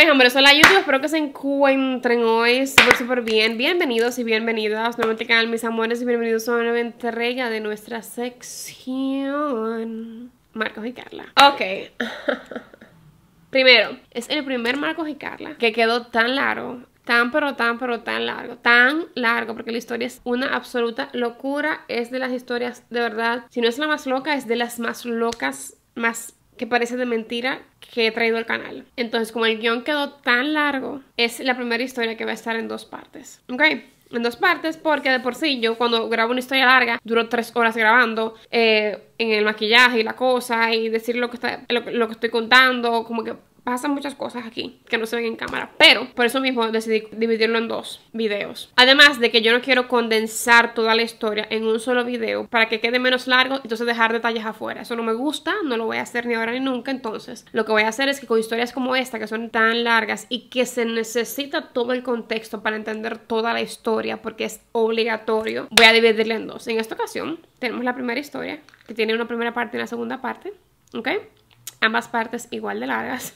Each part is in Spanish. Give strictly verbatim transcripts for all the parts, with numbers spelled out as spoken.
amores, hola YouTube, espero que se encuentren hoy súper súper bien. Bienvenidos y bienvenidas nuevamente al canal, mis amores, y bienvenidos a una nueva entrega de nuestra sección Marcos y Carla. Ok. Primero, es el primer Marcos y Carla que quedó tan largo, tan pero tan pero tan largo, tan largo, porque la historia es una absoluta locura. Es de las historias, de verdad, si no es la más loca, es de las más locas, más que parece de mentira que he traído al canal. Entonces, como el guión quedó tan largo, es la primera historia que va a estar en dos partes, ¿ok? En dos partes, porque de por sí yo cuando grabo una historia larga duro tres horas grabando eh, en el maquillaje y la cosa y decir lo que, está, lo, lo que estoy contando, como que pasan muchas cosas aquí que no se ven en cámara, pero por eso mismo decidí dividirlo en dos videos. Además de que yo no quiero condensar toda la historia en un solo video para que quede menos largo, entonces dejar detalles afuera. Eso no me gusta, no lo voy a hacer ni ahora ni nunca. Entonces lo que voy a hacer es que con historias como esta, que son tan largas y que se necesita todo el contexto para entender toda la historia, porque es obligatorio, voy a dividirla en dos. En esta ocasión tenemos la primera historia, que tiene una primera parte y una segunda parte, ¿ok? Ambas partes igual de largas.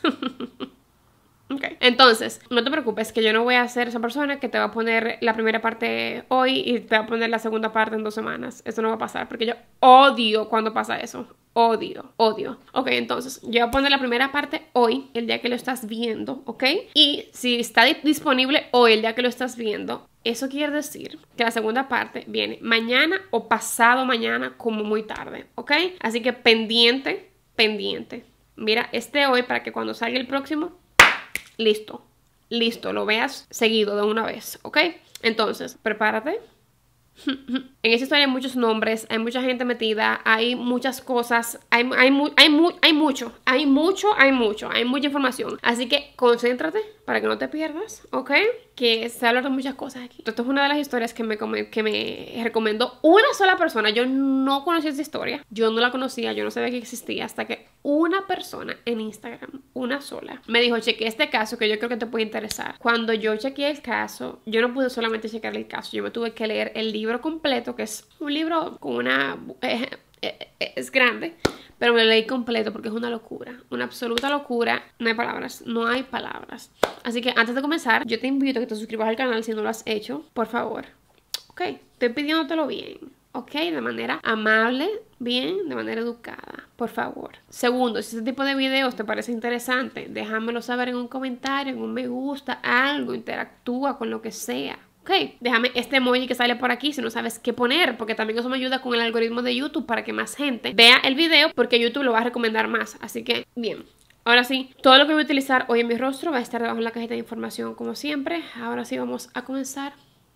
Okay. Entonces, no te preocupes que yo no voy a ser esa persona que te va a poner la primera parte hoy y te va a poner la segunda parte en dos semanas. Eso no va a pasar porque yo odio cuando pasa eso. Odio, odio. Ok, entonces, yo voy a poner la primera parte hoy, el día que lo estás viendo, ¿ok? Y si está disponible hoy, el día que lo estás viendo, eso quiere decir que la segunda parte viene mañana o pasado mañana como muy tarde, ¿ok? Así que pendiente, pendiente. Mira este hoy para que cuando salga el próximo, listo, listo, lo veas seguido de una vez, ¿ok? Entonces, prepárate. En esta historia hay muchos nombres, hay mucha gente metida, hay muchas cosas, hay, hay, mu hay, mu hay mucho, hay mucho, hay mucho, hay mucha información. Así que concéntrate para que no te pierdas, ¿ok? Que se habla de muchas cosas aquí. Esto es una de las historias que me, que me recomendó una sola persona. Yo no conocía esa historia, yo no la conocía, yo no sabía que existía hasta que una persona en Instagram, una sola, me dijo, chequeé este caso que yo creo que te puede interesar. Cuando yo chequeé el caso, yo no pude solamente chequear el caso, yo me tuve que leer el libro completo, que es un libro con una... Eh, eh, eh, es grande, pero me lo leí completo porque es una locura, una absoluta locura. No hay palabras, no hay palabras. Así que antes de comenzar, yo te invito a que te suscribas al canal si no lo has hecho, por favor. Ok, estoy pidiéndotelo bien, ok, de manera amable, bien, de manera educada, por favor. Segundo, si este tipo de videos te parece interesante, déjamelo saber en un comentario, en un me gusta, algo, interactúa con lo que sea. Ok, déjame este emoji que sale por aquí si no sabes qué poner, porque también eso me ayuda con el algoritmo de YouTube para que más gente vea el video, porque YouTube lo va a recomendar más. Así que, bien. Ahora sí, todo lo que voy a utilizar hoy en mi rostro va a estar debajo en la cajita de información como siempre. Ahora sí vamos a comenzar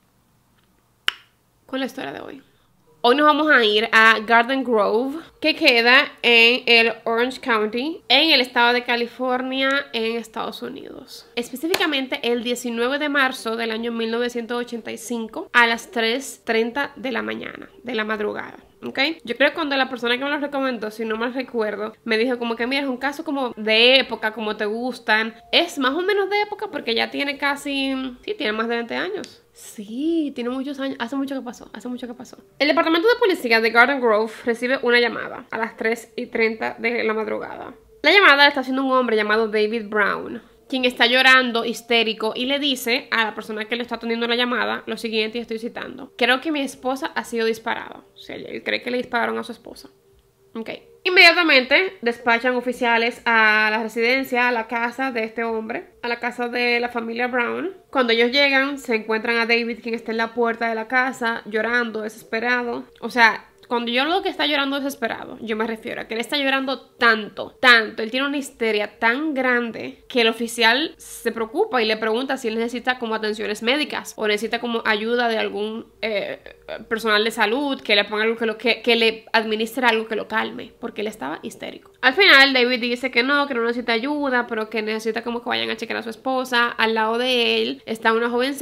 con la historia de hoy. Hoy nos vamos a ir a Garden Grove, que queda en el Orange County, en el estado de California, en Estados Unidos. Específicamente el diecinueve de marzo del año mil novecientos ochenta y cinco a las tres treinta de la mañana, de la madrugada. ¿Ok? Yo creo que cuando la persona que me lo recomendó, si no mal recuerdo, me dijo como que mira, es un caso como de época, como te gustan. Es más o menos de época porque ya tiene casi, sí, tiene más de veinte años. Sí, tiene muchos años, hace mucho que pasó, hace mucho que pasó. El departamento de policía de Garden Grove recibe una llamada a las tres y treinta de la madrugada. La llamada la está haciendo un hombre llamado David Brown, quien está llorando, histérico, y le dice a la persona que le está atendiendo la llamada lo siguiente, y estoy citando: creo que mi esposa ha sido disparada. O sea, él cree que le dispararon a su esposa. Ok. Inmediatamente despachan oficiales a la residencia, a la casa de este hombre, a la casa de la familia Brown. Cuando ellos llegan, se encuentran a David, quien está en la puerta de la casa, llorando, desesperado. O sea, cuando yo lo que está llorando desesperado, yo me refiero a que él está llorando tanto, tanto, él tiene una histeria tan grande que el oficial se preocupa y le pregunta si él necesita como atenciones médicas o necesita como ayuda de algún eh, personal de salud, que le ponga algo que, lo, que, que le administre algo que lo calme, porque él estaba histérico. Al final David dice que no, que no necesita ayuda, pero que necesita como que vayan a chequear a su esposa. Al lado de él está una jovencita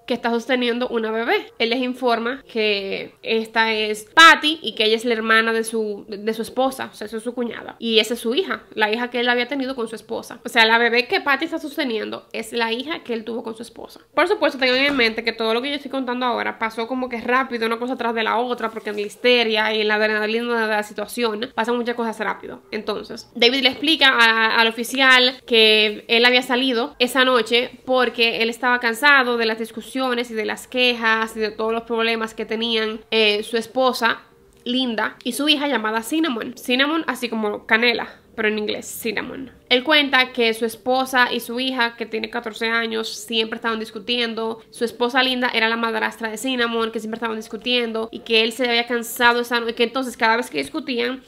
que está sosteniendo una bebé. Él les informa que esta es Patty y que ella es la hermana de su, de su esposa, o sea, esa es su cuñada. Y esa es su hija, la hija que él había tenido con su esposa. O sea, la bebé que Patty está sosteniendo es la hija que él tuvo con su esposa. Por supuesto, tengan en mente que todo lo que yo estoy contando ahora pasó como que rápido, una cosa tras de la otra, porque en la histeria y en la adrenalina de la situación pasan muchas cosas rápido. Entonces, David le explica a, al oficial que él había salido esa noche porque él estaba cansado de las discusiones y de las quejas y de todos los problemas que tenían eh, su esposa Linda y su hija llamada Cinnamon. Cinnamon así como canela, pero en inglés, Cinnamon. Él cuenta que su esposa y su hija, que tiene catorce años, siempre estaban discutiendo. Su esposa Linda era la madrastra de Cinnamon, que siempre estaban discutiendo, y que él se había cansado esa noche, que entonces cada vez que discutían,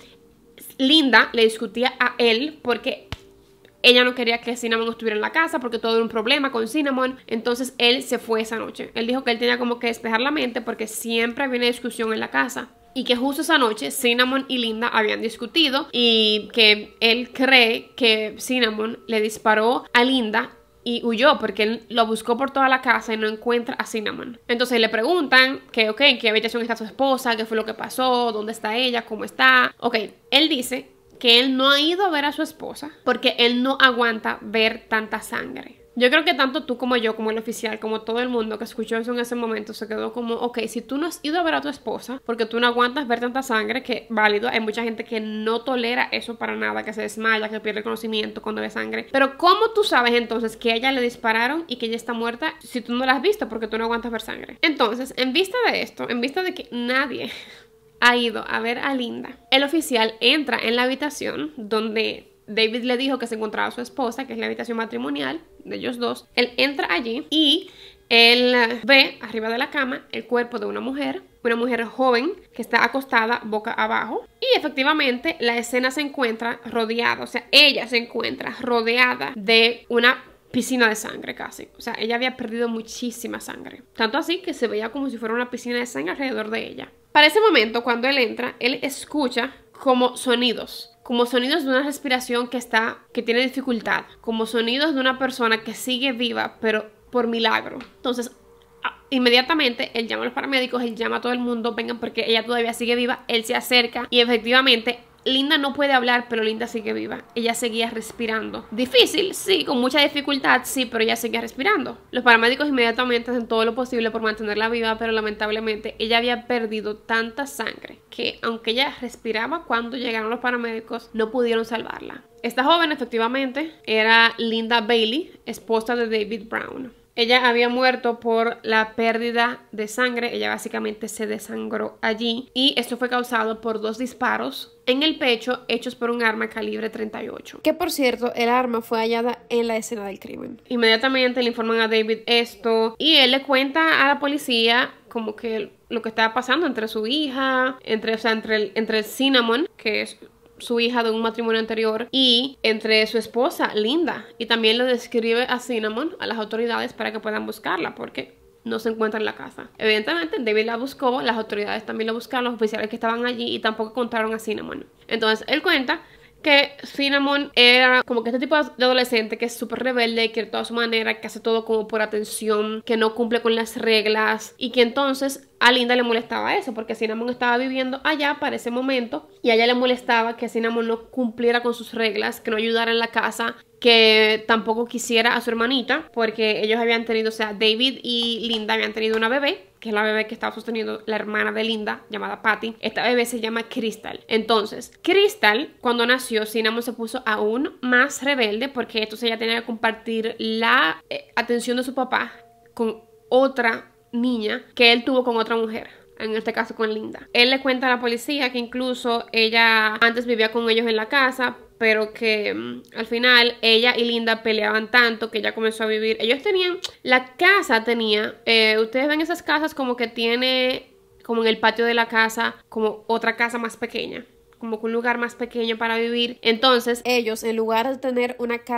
Linda le discutía a él porque ella no quería que Cinnamon estuviera en la casa porque todo era un problema con Cinnamon. Entonces él se fue esa noche. Él dijo que él tenía como que despejar la mente porque siempre había una discusión en la casa. Y que justo esa noche Cinnamon y Linda habían discutido y que él cree que Cinnamon le disparó a Linda y huyó porque él lo buscó por toda la casa y no encuentra a Cinnamon. Entonces le preguntan que, ok, ¿en qué habitación está su esposa? ¿Qué fue lo que pasó? ¿Dónde está ella? ¿Cómo está? Ok, él dice que él no ha ido a ver a su esposa porque él no aguanta ver tanta sangre. Yo creo que tanto tú como yo, como el oficial, como todo el mundo que escuchó eso en ese momento se quedó como, ok, si tú no has ido a ver a tu esposa porque tú no aguantas ver tanta sangre, que válido, hay mucha gente que no tolera eso para nada, que se desmaya, que pierde el conocimiento cuando ve sangre. Pero ¿cómo tú sabes entonces que a ella le dispararon y que ella está muerta si tú no la has visto porque tú no aguantas ver sangre? Entonces, en vista de esto, en vista de que nadie ha ido a ver a Linda, el oficial entra en la habitación donde David le dijo que se encontraba su esposa, que es la habitación matrimonial de ellos dos. Él entra allí y él ve arriba de la cama el cuerpo de una mujer, una mujer joven que está acostada boca abajo. Y efectivamente la escena se encuentra rodeada, o sea, ella se encuentra rodeada de una piscina de sangre casi. O sea, ella había perdido muchísima sangre. Tanto así que se veía como si fuera una piscina de sangre alrededor de ella. Para ese momento, cuando él entra, él escucha como sonidos. Como sonidos de una respiración que está, que tiene dificultad. Como sonidos de una persona que sigue viva, pero por milagro. Entonces, inmediatamente, él llama a los paramédicos, él llama a todo el mundo, vengan porque ella todavía sigue viva. Él se acerca y efectivamente Linda no puede hablar, pero Linda sigue viva. Ella seguía respirando. Difícil, sí, con mucha dificultad, sí, pero ella seguía respirando. Los paramédicos inmediatamente hacen todo lo posible por mantenerla viva, pero lamentablemente ella había perdido tanta sangre que aunque ella respiraba cuando llegaron los paramédicos, no pudieron salvarla. Esta joven efectivamente era Linda Bailey, esposa de David Brown. Ella había muerto por la pérdida de sangre. Ella básicamente se desangró allí. Y esto fue causado por dos disparos en el pecho hechos por un arma calibre treinta y ocho. Que por cierto, el arma fue hallada en la escena del crimen. Inmediatamente le informan a David esto. Y él le cuenta a la policía como que lo que estaba pasando entre su hija, entre, o sea, entre el, entre el Cinnamon, que es su hija de un matrimonio anterior, y entre su esposa Linda. Y también le describe a Cinnamon a las autoridades para que puedan buscarla porque no se encuentra en la casa. Evidentemente David la buscó, las autoridades también la buscaron, los oficiales que estaban allí, y tampoco encontraron a Cinnamon. Entonces él cuenta que Cinnamon era como que este tipo de adolescente que es súper rebelde, que de toda su manera, que hace todo como por atención, que no cumple con las reglas, y que entonces a Linda le molestaba eso porque Cinnamon estaba viviendo allá para ese momento y a ella le molestaba que Cinnamon no cumpliera con sus reglas, que no ayudara en la casa, que tampoco quisiera a su hermanita porque ellos habían tenido, o sea, David y Linda habían tenido una bebé, que es la bebé que estaba sosteniendo la hermana de Linda, llamada Patty. Esta bebé se llama Crystal. Entonces, Crystal, cuando nació, Cinnamon se puso aún más rebelde porque entonces ella tenía que compartir la eh, atención de su papá con otra niña que él tuvo con otra mujer, en este caso con Linda. Él le cuenta a la policía que incluso ella antes vivía con ellos en la casa, pero que um, al final ella y Linda peleaban tanto que ella comenzó a vivir. Ellos tenían, la casa tenía, eh, ustedes ven esas casas como que tiene, como en el patio de la casa, como otra casa más pequeña, como que un lugar más pequeño para vivir. Entonces ellos, en lugar de tener una casa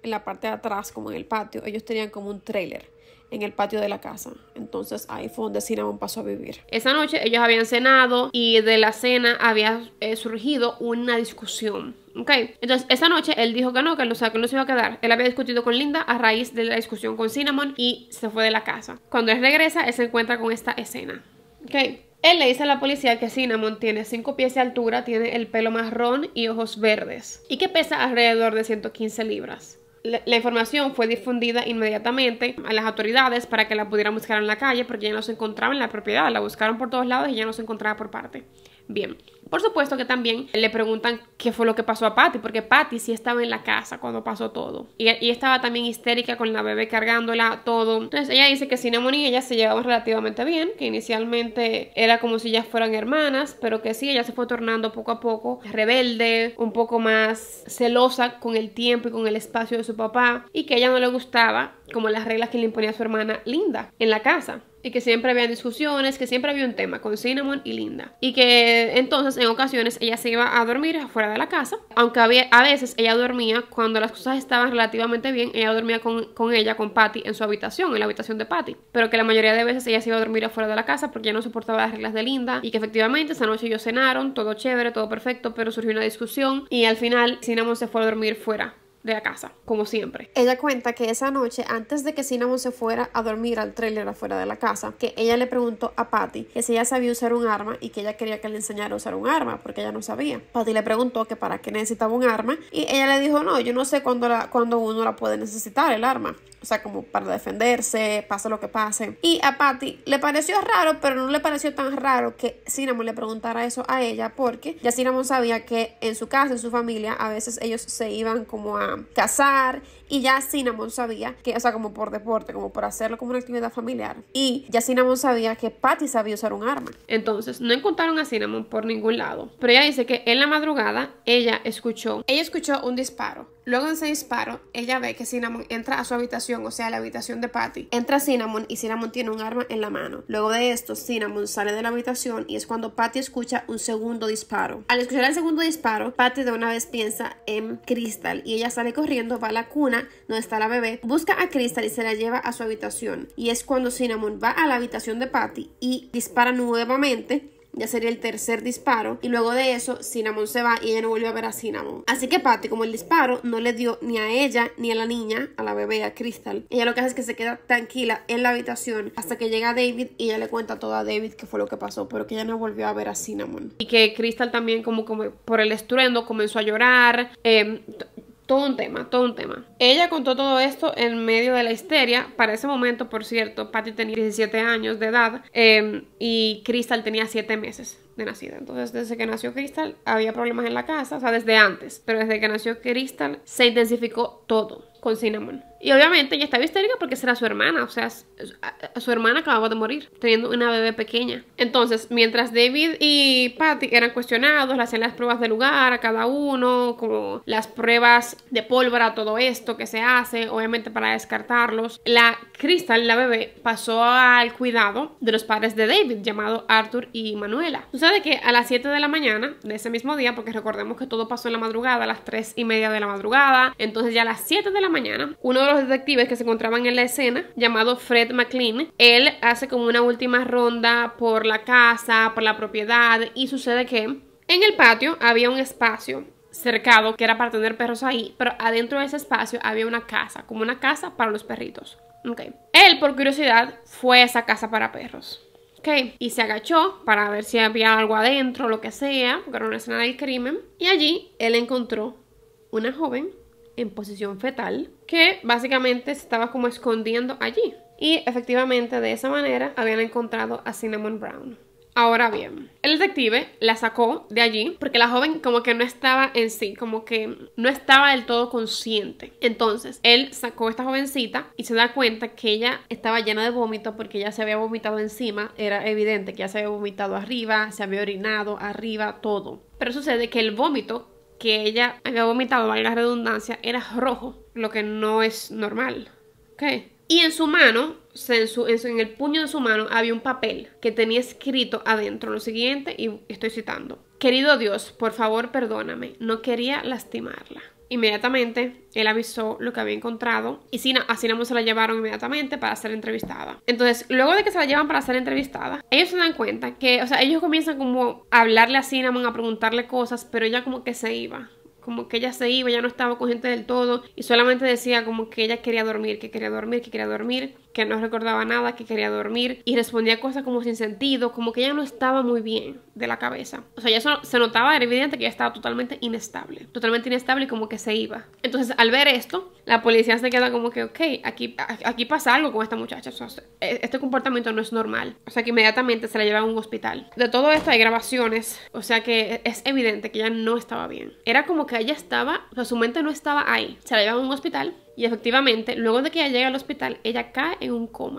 en la parte de atrás, como en el patio, ellos tenían como un trailer en el patio de la casa. Entonces ahí fue donde Cinnamon pasó a vivir. Esa noche ellos habían cenado y de la cena había eh, surgido una discusión. Ok, entonces esa noche él dijo que no, que, o sea, que no se iba a quedar. Él había discutido con Linda a raíz de la discusión con Cinnamon y se fue de la casa. Cuando él regresa, él se encuentra con esta escena. Ok, él le dice a la policía que Cinnamon tiene cinco pies de altura, tiene el pelo marrón y ojos verdes y que pesa alrededor de ciento quince libras. La, la información fue difundida inmediatamente a las autoridades para que la pudieran buscar en la calle porque ya no se encontraba en la propiedad. La buscaron por todos lados y ya no se encontraba por parte. Bien, por supuesto que también le preguntan qué fue lo que pasó a Patty, porque Patty sí estaba en la casa cuando pasó todo. Y, y estaba también histérica con la bebé cargándola, todo. Entonces ella dice que Cinnamon y ella se llevaban relativamente bien, que inicialmente era como si ellas fueran hermanas, pero que sí, ella se fue tornando poco a poco rebelde, un poco más celosa con el tiempo y con el espacio de su papá, y que a ella no le gustaba como las reglas que le imponía su hermana Linda en la casa. Y que siempre había discusiones, que siempre había un tema con Cinnamon y Linda. Y que entonces en ocasiones ella se iba a dormir afuera de la casa. Aunque había, a veces ella dormía, cuando las cosas estaban relativamente bien, ella dormía con, con ella, con Patty, en su habitación, en la habitación de Patty. Pero que la mayoría de veces ella se iba a dormir afuera de la casa porque ya no soportaba las reglas de Linda. Y que efectivamente esa noche ellos cenaron, todo chévere, todo perfecto, pero surgió una discusión. Y al final Cinnamon se fue a dormir fuera de la casa, como siempre. Ella cuenta que esa noche, antes de que Cinnamon se fuera a dormir al trailer afuera de la casa, que ella le preguntó a Patty que si ella sabía usar un arma y que ella quería que le enseñara a usar un arma, porque ella no sabía. Patty le preguntó que para qué necesitaba un arma y ella le dijo, no, yo no sé cuándo, la, cuándo uno la puede necesitar, el arma. O sea, como para defenderse, pase lo que pase. Y a Patty le pareció raro, pero no le pareció tan raro que Cinnamon le preguntara eso a ella, porque ya Cinnamon sabía que en su casa, en su familia, a veces ellos se iban como a cazar, y ya Cinnamon sabía que, o sea, como por deporte, como por hacerlo como una actividad familiar. Y ya Cinnamon sabía que Patty sabía usar un arma. Entonces, no encontraron a Cinnamon por ningún lado. Pero ella dice que en la madrugada ella escuchó, ella escuchó un disparo. Luego de ese disparo, ella ve que Cinnamon entra a su habitación, o sea, a la habitación de Patty. Entra Cinnamon y Cinnamon tiene un arma en la mano. Luego de esto, Cinnamon sale de la habitación y es cuando Patty escucha un segundo disparo. Al escuchar el segundo disparo, Patty de una vez piensa en Crystal y ella sale corriendo, va a la cuna donde está la bebé, busca a Crystal y se la lleva a su habitación. Y es cuando Cinnamon va a la habitación de Patty y dispara nuevamente. Ya sería el tercer disparo. Y luego de eso, Cinnamon se va y ella no vuelve a ver a Cinnamon. Así que Patty, como el disparo no le dio ni a ella ni a la niña, a la bebé, a Crystal, ella lo que hace es que se queda tranquila en la habitación hasta que llega David y ella le cuenta todo a David qué fue lo que pasó, pero que ella no volvió a ver a Cinnamon. Y que Crystal también como, como por el estruendo comenzó a llorar. Eh, Todo un tema, todo un tema. Ella contó todo esto en medio de la histeria. Para ese momento, por cierto, Patty tenía diecisiete años de edad eh, y Crystal tenía siete meses de nacida. Entonces, desde que nació Crystal, había problemas en la casa, o sea, desde antes. Pero desde que nació Crystal, se intensificó todo con Cinnamon. Y obviamente ella estaba histérica porque esa era su hermana, o sea, su hermana acababa de morir, teniendo una bebé pequeña. Entonces, mientras David y Patty eran cuestionados, le hacían las pruebas de lugar a cada uno, como las pruebas de pólvora, todo esto que se hace, obviamente para descartarlos, la Crystal, la bebé, pasó al cuidado de los padres de David, llamados Arthur y Manuela. Sucede que a las siete de la mañana de ese mismo día, porque recordemos que todo pasó en la madrugada, a las tres y media de la madrugada, entonces ya a las siete de la mañana, uno de los detectives que se encontraban en la escena, llamado Fred McLean, él hace como una última ronda por la casa, por la propiedad, y sucede que en el patio había un espacio cercado que era para tener perros ahí, pero adentro de ese espacio había una casa, como una casa para los perritos. Okay. Él, por curiosidad, fue a esa casa para perros. Okay. Y se agachó para ver si había algo adentro, lo que sea, porque era una escena del crimen, y allí él encontró una joven en posición fetal que básicamente se estaba como escondiendo allí, y efectivamente de esa manera habían encontrado a Cinnamon Brown. Ahora bien, el detective la sacó de allí porque la joven como que no estaba en sí, como que no estaba del todo consciente. Entonces él sacó a esta jovencita y se da cuenta que ella estaba llena de vómito porque ya se había vomitado encima. Era evidente que ya se había vomitado arriba, se había orinado arriba, todo. Pero sucede que el vómito que ella había vomitado, valga la redundancia, era rojo, lo que no es normal. ¿Ok? Y en su mano, en, su, en, su, en el puño de su mano, había un papel que tenía escrito adentro lo siguiente, y estoy citando: querido Dios, por favor perdóname, no quería lastimarla. Inmediatamente él avisó lo que había encontrado y a Cinnamon se la llevaron inmediatamente para ser entrevistada. Entonces, luego de que se la llevan para ser entrevistada, ellos se dan cuenta que, o sea, ellos comienzan como a hablarle a Cinnamon, a preguntarle cosas, pero ella como que se iba. Como que ella se iba, ya no estaba con gente del todo y solamente decía como que ella quería dormir, que quería dormir, que quería dormir, que no recordaba nada, que quería dormir y respondía cosas como sin sentido, como que ella no estaba muy bien de la cabeza. O sea, ya eso se notaba, era evidente que ella estaba totalmente inestable, totalmente inestable y como que se iba. Entonces, al ver esto, la policía se queda como que, ok, aquí, aquí pasa algo con esta muchacha, o sea, este comportamiento no es normal. O sea, que inmediatamente se la llevan a un hospital. De todo esto hay grabaciones, o sea que es evidente que ella no estaba bien. Era como que ella estaba, o sea, su mente no estaba ahí. Se la llevan a un hospital y efectivamente, luego de que ella llega al hospital, ella cae en un coma.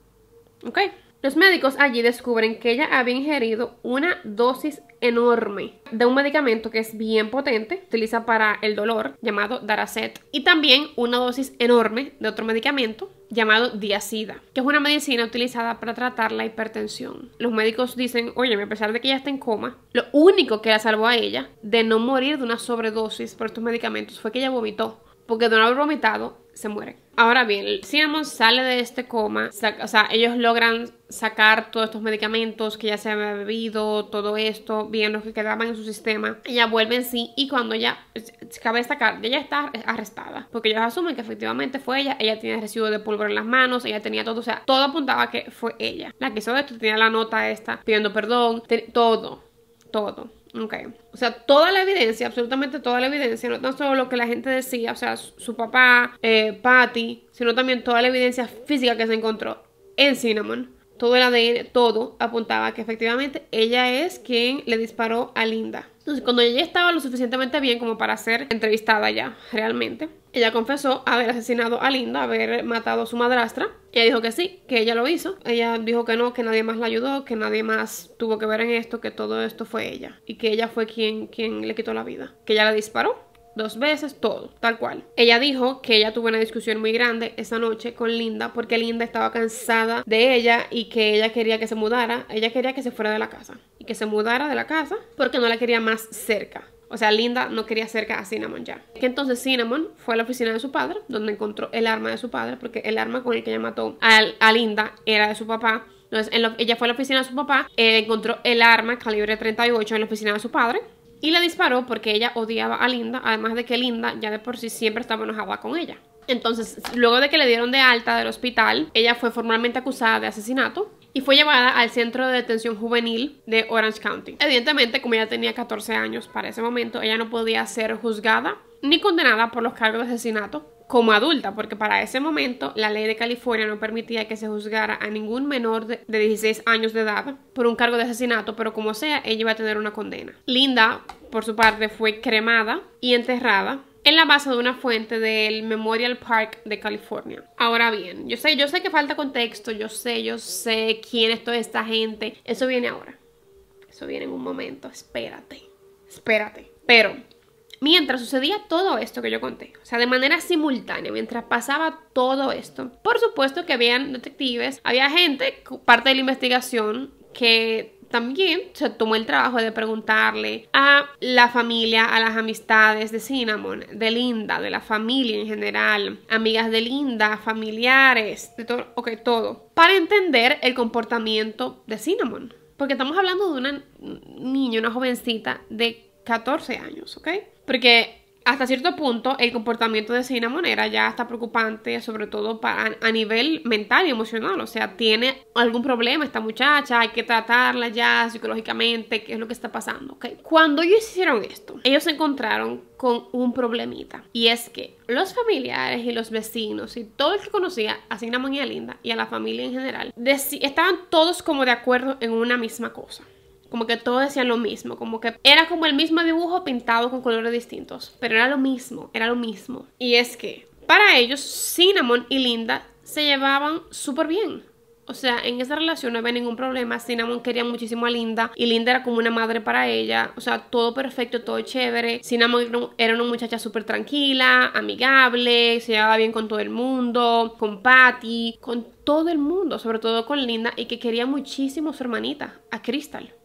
¿Ok? Los médicos allí descubren que ella había ingerido una dosis enorme de un medicamento que es bien potente, se utiliza para el dolor, llamado Daracet, y también una dosis enorme de otro medicamento llamado Diazida, que es una medicina utilizada para tratar la hipertensión. Los médicos dicen, oye, a pesar de que ella está en coma, lo único que la salvó a ella de no morir de una sobredosis por estos medicamentos fue que ella vomitó. Porque de no haber vomitado, se muere. Ahora bien, Cinnamon sale de este coma, o sea, ellos logran sacar todos estos medicamentos que ya se había bebido, todo esto, bien los que quedaban en su sistema. Ella vuelve en sí y cuando ella, cabe destacar, ella está arrestada. Porque ellos asumen que efectivamente fue ella, ella tenía residuos de pólvora en las manos, ella tenía todo, o sea, todo apuntaba a que fue ella. La que hizo esto, tenía la nota esta, pidiendo perdón, todo, todo. Ok, o sea, toda la evidencia, absolutamente toda la evidencia, no tan solo lo que la gente decía, o sea, su, su papá, eh, Patty, sino también toda la evidencia física que se encontró en Cinnamon, todo el A D N, todo apuntaba a que efectivamente ella es quien le disparó a Linda. Entonces, cuando ella estaba lo suficientemente bien como para ser entrevistada ya, realmente, ella confesó haber asesinado a Linda, haber matado a su madrastra. Ella dijo que sí, que ella lo hizo. Ella dijo que no, que nadie más la ayudó, que nadie más tuvo que ver en esto, que todo esto fue ella. Y que ella fue quien, quien le quitó la vida. Que ella la disparó dos veces, todo, tal cual. Ella dijo que ella tuvo una discusión muy grande esa noche con Linda porque Linda estaba cansada de ella y que ella quería que se mudara. Ella quería que se fuera de la casa y que se mudara de la casa porque no la quería más cerca. O sea, Linda no quería cerca a Cinnamon ya. Que entonces Cinnamon fue a la oficina de su padre, donde encontró el arma de su padre, porque el arma con el que ella mató a, a Linda era de su papá. Entonces en lo, ella fue a la oficina de su papá, eh, encontró el arma calibre treinta y ocho en la oficina de su padre y la disparó porque ella odiaba a Linda, además de que Linda ya de por sí siempre estaba enojada con ella. Entonces, luego de que le dieron de alta del hospital, ella fue formalmente acusada de asesinato y fue llevada al centro de detención juvenil de Orange County. Evidentemente, como ella tenía catorce años para ese momento, ella no podía ser juzgada ni condenada por los cargos de asesinato como adulta, porque para ese momento la ley de California no permitía que se juzgara a ningún menor de, de dieciséis años de edad por un cargo de asesinato, pero como sea, ella iba a tener una condena. Linda, por su parte, fue cremada y enterrada en la base de una fuente del Memorial Park de California. Ahora bien, yo sé, yo sé que falta contexto, yo sé, yo sé quién es toda esta gente. Eso viene ahora. Eso viene en un momento, espérate, espérate. Pero mientras sucedía todo esto que yo conté, o sea, de manera simultánea, mientras pasaba todo esto, por supuesto que habían detectives, había gente, parte de la investigación, que también se tomó el trabajo de preguntarle a la familia, a las amistades de Cinnamon, de Linda, de la familia en general, amigas de Linda, familiares, de todo, ok, todo, para entender el comportamiento de Cinnamon. Porque estamos hablando de una niña, una jovencita de catorce años, ¿ok? Porque hasta cierto punto el comportamiento de Cinnamon era ya hasta preocupante, sobre todo para, a nivel mental y emocional. O sea, tiene algún problema esta muchacha, hay que tratarla ya psicológicamente, qué es lo que está pasando, ¿ok? Cuando ellos hicieron esto, ellos se encontraron con un problemita. Y es que los familiares y los vecinos y todo el que conocía a Cinnamon y a Linda y a la familia en general, estaban todos como de acuerdo en una misma cosa. Como que todos decían lo mismo, como que era como el mismo dibujo pintado con colores distintos, pero era lo mismo, era lo mismo. Y es que para ellos Cinnamon y Linda se llevaban súper bien. O sea, en esa relación no había ningún problema. Cinnamon quería muchísimo a Linda y Linda era como una madre para ella. O sea, todo perfecto, todo chévere. Cinnamon era una muchacha súper tranquila, amigable, se llevaba bien con todo el mundo, con Patty, con todo el mundo, sobre todo con Linda, y que quería muchísimo a su hermanita, a Crystal.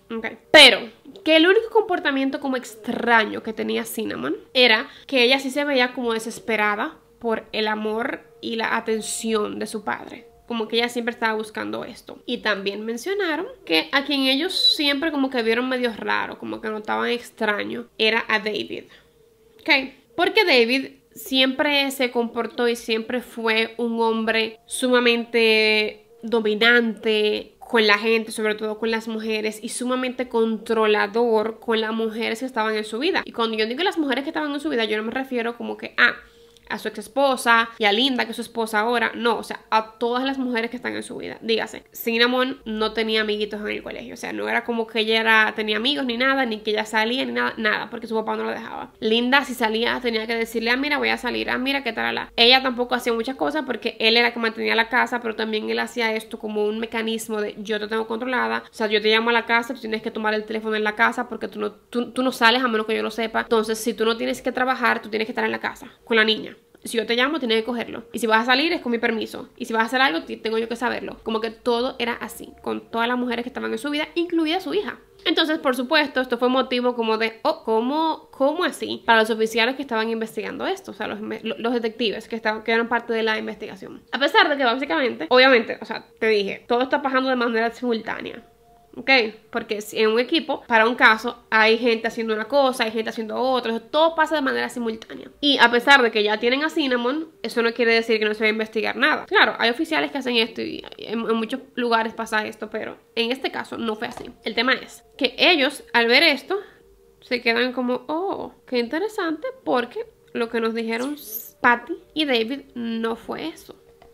Okay. Pero que el único comportamiento como extraño que tenía Cinnamon era que ella sí se veía como desesperada por el amor y la atención de su padre. Como que ella siempre estaba buscando esto. Y también mencionaron que a quien ellos siempre como que vieron medio raro, como que notaban extraño, era a David. ¿Ok? Porque David siempre se comportó y siempre fue un hombre sumamente dominante con la gente, sobre todo con las mujeres, y sumamente controlador con las mujeres que estaban en su vida. Y cuando yo digo las mujeres que estaban en su vida, yo no me refiero como que, ah, a su ex esposa y a Linda, que es su esposa ahora. No, o sea, a todas las mujeres que están en su vida. Dígase, Cinnamon no tenía amiguitos en el colegio. O sea, no era como que ella era, tenía amigos ni nada, ni que ella salía ni nada, nada, porque su papá no la dejaba. Linda, si salía, tenía que decirle, ah, mira, voy a salir, ah, mira, qué tal. Ella tampoco hacía muchas cosas porque él era el que mantenía la casa, pero también él hacía esto como un mecanismo de yo te tengo controlada. O sea, yo te llamo a la casa, tú tienes que tomar el teléfono en la casa porque tú no, tú, tú no sales a menos que yo lo sepa. Entonces, si tú no tienes que trabajar, tú tienes que estar en la casa con la niña. Si yo te llamo, tienes que cogerlo. Y si vas a salir, es con mi permiso. Y si vas a hacer algo, tengo yo que saberlo. Como que todo era así, con todas las mujeres que estaban en su vida, incluida su hija. Entonces, por supuesto, esto fue motivo como de, oh, ¿cómo, cómo así? Para los oficiales que estaban investigando esto, o sea, los, los detectives que, estaban, que eran parte de la investigación. A pesar de que básicamente, obviamente, o sea, te dije, todo está pasando de manera simultánea. ¿Ok? Porque en un equipo, para un caso, hay gente haciendo una cosa, hay gente haciendo otra, todo pasa de manera simultánea. Y a pesar de que ya tienen a Cinnamon, eso no quiere decir que no se va a investigar nada. Claro, hay oficiales que hacen esto y en, en muchos lugares pasa esto, pero en este caso no fue así. El tema es que ellos, al ver esto, se quedan como, oh, qué interesante, porque lo que nos dijeron Patty y David no fue eso.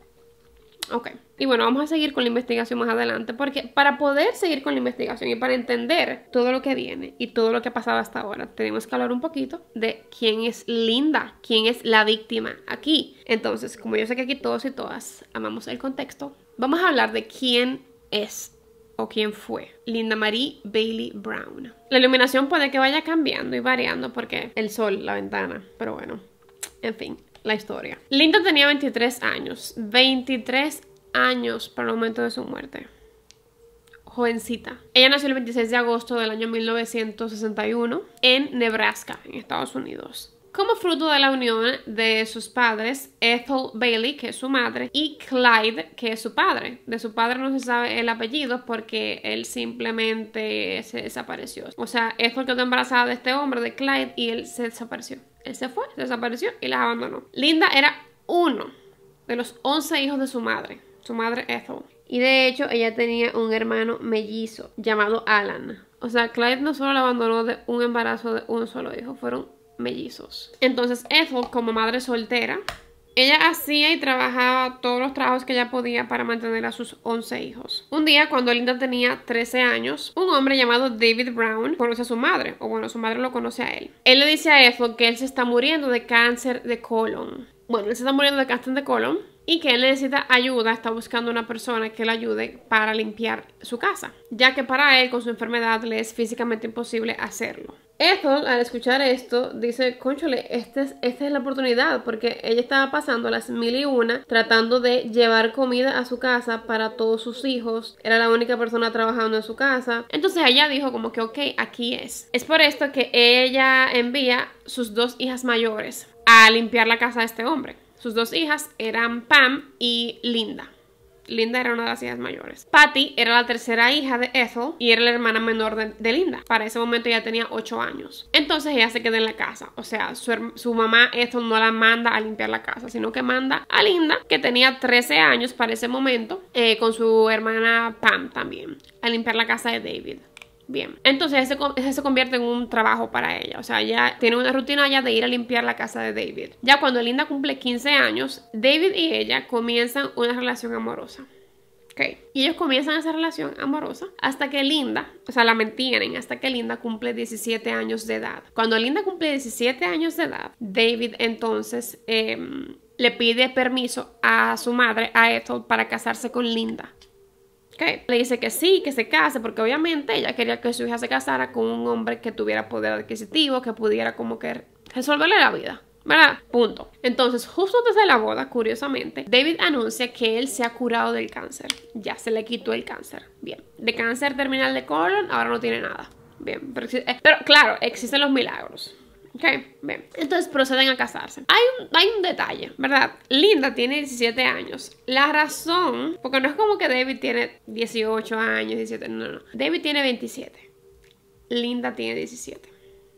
Ok, y bueno, vamos a seguir con la investigación más adelante, porque para poder seguir con la investigación y para entender todo lo que viene y todo lo que ha pasado hasta ahora, tenemos que hablar un poquito de quién es Linda, quién es la víctima aquí. Entonces, como yo sé que aquí todos y todas amamos el contexto, vamos a hablar de quién es o quién fue Linda Marie Bailey Brown. La iluminación puede que vaya cambiando y variando porque el sol, la ventana, pero bueno, en fin. La historia. Linda tenía veintitrés años. veintitrés años para el momento de su muerte. Jovencita. Ella nació el veintiséis de agosto del año mil novecientos sesenta y uno en Nebraska, en Estados Unidos. Como fruto de la unión de sus padres, Ethel Bailey, que es su madre, y Clyde, que es su padre. De su padre no se sabe el apellido porque él simplemente se desapareció. O sea, Ethel quedó embarazada de este hombre, de Clyde, y él se desapareció. Él se fue, se desapareció y las abandonó. Linda era uno de los once hijos de su madre, su madre Ethel. Y de hecho, ella tenía un hermano mellizo llamado Alan. O sea, Clyde no solo la abandonó de un embarazo de un solo hijo, fueron mellizos. Entonces, Ethel, como madre soltera, ella hacía y trabajaba todos los trabajos que ella podía para mantener a sus once hijos. Un día, cuando Linda tenía trece años, un hombre llamado David Brown conoce a su madre, o bueno, su madre lo conoce a él. Él le dice a Ethel que él se está muriendo de cáncer de colon. Bueno, él se está muriendo de cáncer de colon y que él necesita ayuda, está buscando una persona que le ayude para limpiar su casa, ya que para él, con su enfermedad, le es físicamente imposible hacerlo. Ethel, al escuchar esto, dice, cónchale, esta es, esta es la oportunidad, porque ella estaba pasando las mil y una tratando de llevar comida a su casa para todos sus hijos. Era la única persona trabajando en su casa. Entonces ella dijo como que, ok, aquí es. Es por esto que ella envía sus dos hijas mayores a limpiar la casa de este hombre. Sus dos hijas eran Pam y Linda. Linda era una de las hijas mayores. Patty era la tercera hija de Ethel y era la hermana menor de, de Linda. Para ese momento ella tenía ocho años. Entonces ella se queda en la casa. O sea, su, su mamá Ethel no la manda a limpiar la casa, sino que manda a Linda, que tenía trece años para ese momento, eh, con su hermana Pam también, a limpiar la casa de David. Bien, entonces ese, ese se convierte en un trabajo para ella. O sea, ella tiene una rutina ya de ir a limpiar la casa de David. Ya cuando Linda cumple quince años, David y ella comienzan una relación amorosa. Ok, y ellos comienzan esa relación amorosa hasta que Linda, o sea, la mantienen hasta que Linda cumple diecisiete años de edad. Cuando Linda cumple diecisiete años de edad, David entonces eh, le pide permiso a su madre, a Ethel, para casarse con Linda. Okay. Le dice que sí, que se case, porque obviamente ella quería que su hija se casara con un hombre que tuviera poder adquisitivo, que pudiera como que resolverle la vida, ¿verdad? Punto. Entonces, justo antes de la boda, curiosamente, David anuncia que él se ha curado del cáncer. Ya, se le quitó el cáncer. Bien. De cáncer terminal de colon, ahora no tiene nada. Bien. Pero, pero claro, existen los milagros. Ok, bien. Entonces proceden a casarse. Hay un, hay un detalle, ¿verdad? Linda tiene diecisiete años. La razón, porque no es como que David tiene dieciocho años, diecisiete, no, no. David tiene veintisiete. Linda tiene diecisiete.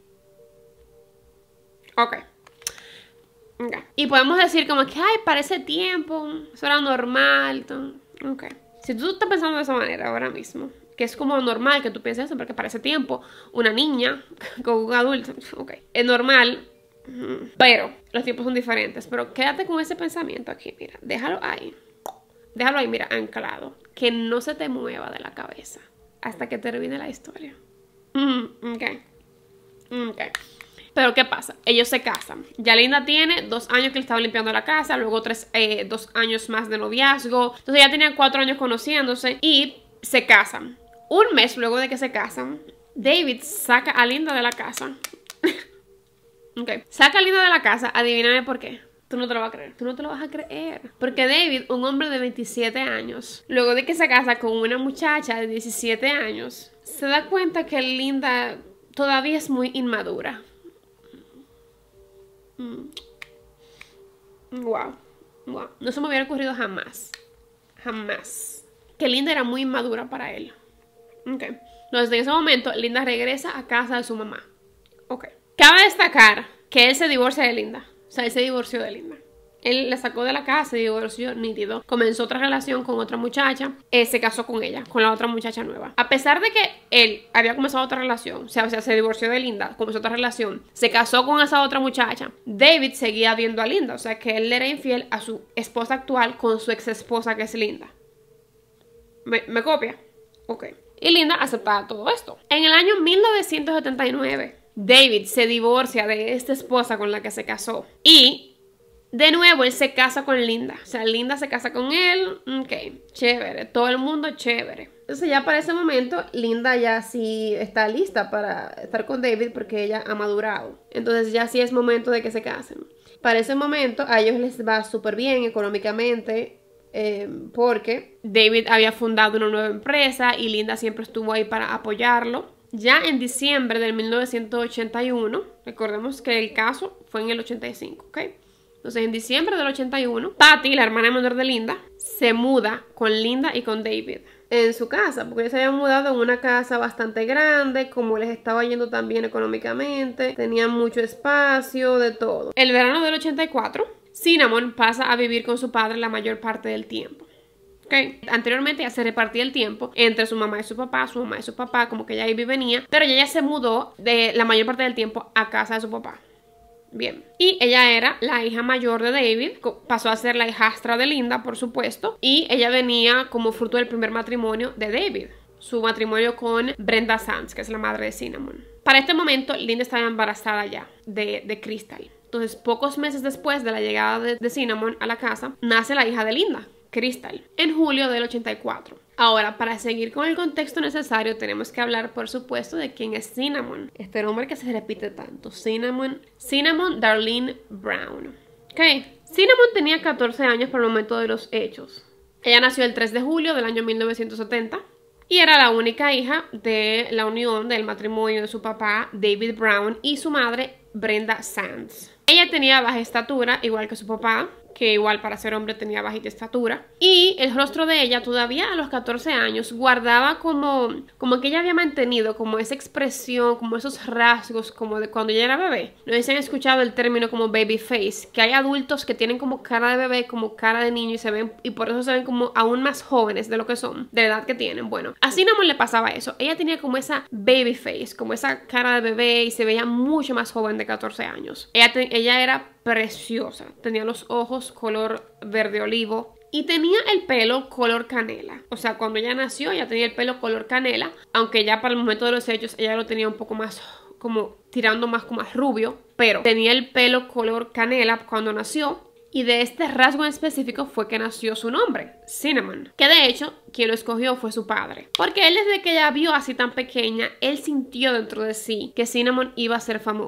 Ok. Okay. Y podemos decir como que, ay, para ese tiempo, eso era normal. Ok. Si tú estás pensando de esa manera ahora mismo, que es como normal que tú pienses eso, porque para ese tiempo, una niña con un adulto, ok, es normal, pero los tiempos son diferentes. Pero quédate con ese pensamiento aquí, mira, déjalo ahí. Déjalo ahí, mira, anclado. Que no se te mueva de la cabeza hasta que termine la historia. Mm, ok. Ok. Pero ¿qué pasa? Ellos se casan. Ya Linda tiene dos años que le estaba limpiando la casa, luego tres, eh, dos años más de noviazgo. Entonces ya tenían cuatro años conociéndose y se casan. Un mes luego de que se casan, David saca a Linda de la casa. Ok. Saca a Linda de la casa, adivíname por qué. Tú no te lo vas a creer. Tú no te lo vas a creer. Porque David, un hombre de veintisiete años, luego de que se casa con una muchacha de diecisiete años, se da cuenta que Linda todavía es muy inmadura. Mm. Wow. Wow. No se me hubiera ocurrido jamás. Jamás. Que Linda era muy inmadura para él. Ok. Entonces, en ese momento, Linda regresa a casa de su mamá. Ok. Cabe destacar que él se divorcia de Linda. O sea, él se divorció de Linda. Él la sacó de la casa, se divorció, nítido. Comenzó otra relación con otra muchacha. Eh, se casó con ella, con la otra muchacha nueva. A pesar de que él había comenzado otra relación, o sea, o sea, se divorció de Linda, comenzó otra relación, se casó con esa otra muchacha, David seguía viendo a Linda. O sea, que él era infiel a su esposa actual con su ex esposa, que es Linda. ¿Me, me copia? Ok. Y Linda aceptaba todo esto. En el año mil novecientos setenta y nueve, David se divorcia de esta esposa con la que se casó. Y de nuevo él se casa con Linda. O sea, Linda se casa con él. Ok, chévere. Todo el mundo chévere. Entonces ya para ese momento Linda ya sí está lista para estar con David porque ella ha madurado. Entonces ya sí es momento de que se casen. Para ese momento a ellos les va súper bien económicamente. Eh, porque David había fundado una nueva empresa y Linda siempre estuvo ahí para apoyarlo. Ya en diciembre del mil novecientos ochenta y uno, recordemos que el caso fue en el ochenta y cinco, ¿ok? Entonces en diciembre del ochenta y uno, Patty, la hermana menor de Linda, se muda con Linda y con David en su casa, porque ellos se habían mudado en una casa bastante grande, como les estaba yendo tan bien económicamente, tenían mucho espacio, de todo. El verano del ochenta y cuatro, Cinnamon pasa a vivir con su padre la mayor parte del tiempo. Okay. Anteriormente ya se repartía el tiempo entre su mamá y su papá, su mamá y su papá, como que ella ahí venía, pero ella ya se mudó de la mayor parte del tiempo a casa de su papá. Bien. Y ella era la hija mayor de David, pasó a ser la hijastra de Linda, por supuesto, y ella venía como fruto del primer matrimonio de David, su matrimonio con Brenda Sands, que es la madre de Cinnamon. Para este momento, Linda estaba embarazada ya de, de Crystal. Entonces, pocos meses después de la llegada de, de Cinnamon a la casa, nace la hija de Linda, Crystal, en julio del ochenta y cuatro. Ahora, para seguir con el contexto necesario, tenemos que hablar, por supuesto, de quién es Cinnamon. Este nombre que se repite tanto. Cinnamon, Cinnamon Darlene Brown. Ok. Cinnamon tenía catorce años por el momento de los hechos. Ella nació el tres de julio del año mil novecientos setenta y era la única hija de la unión del matrimonio de su papá, David Brown, y su madre, Brenda Sands. Ella tenía baja estatura, igual que su papá, que igual para ser hombre tenía bajita estatura. Y el rostro de ella todavía a los catorce años guardaba como, como que ella había mantenido como esa expresión, como esos rasgos como de cuando ella era bebé. No sé si han escuchado el término como baby face, que hay adultos que tienen como cara de bebé, como cara de niño y se ven, y por eso se ven como aún más jóvenes de lo que son, de la edad que tienen. Bueno, a Cinnamon le pasaba eso. Ella tenía como esa baby face, como esa cara de bebé y se veía mucho más joven de catorce años. Ella, te, ella era preciosa, tenía los ojos color verde olivo y tenía el pelo color canela. O sea, cuando ella nació ella tenía el pelo color canela, aunque ya para el momento de los hechos ella lo tenía un poco más como tirando más como más rubio, pero tenía el pelo color canela cuando nació. Y de este rasgo en específico fue que nació su nombre, Cinnamon. Que de hecho, quien lo escogió fue su padre. Porque él desde que ella vio así tan pequeña, él sintió dentro de sí que Cinnamon iba a ser famosa.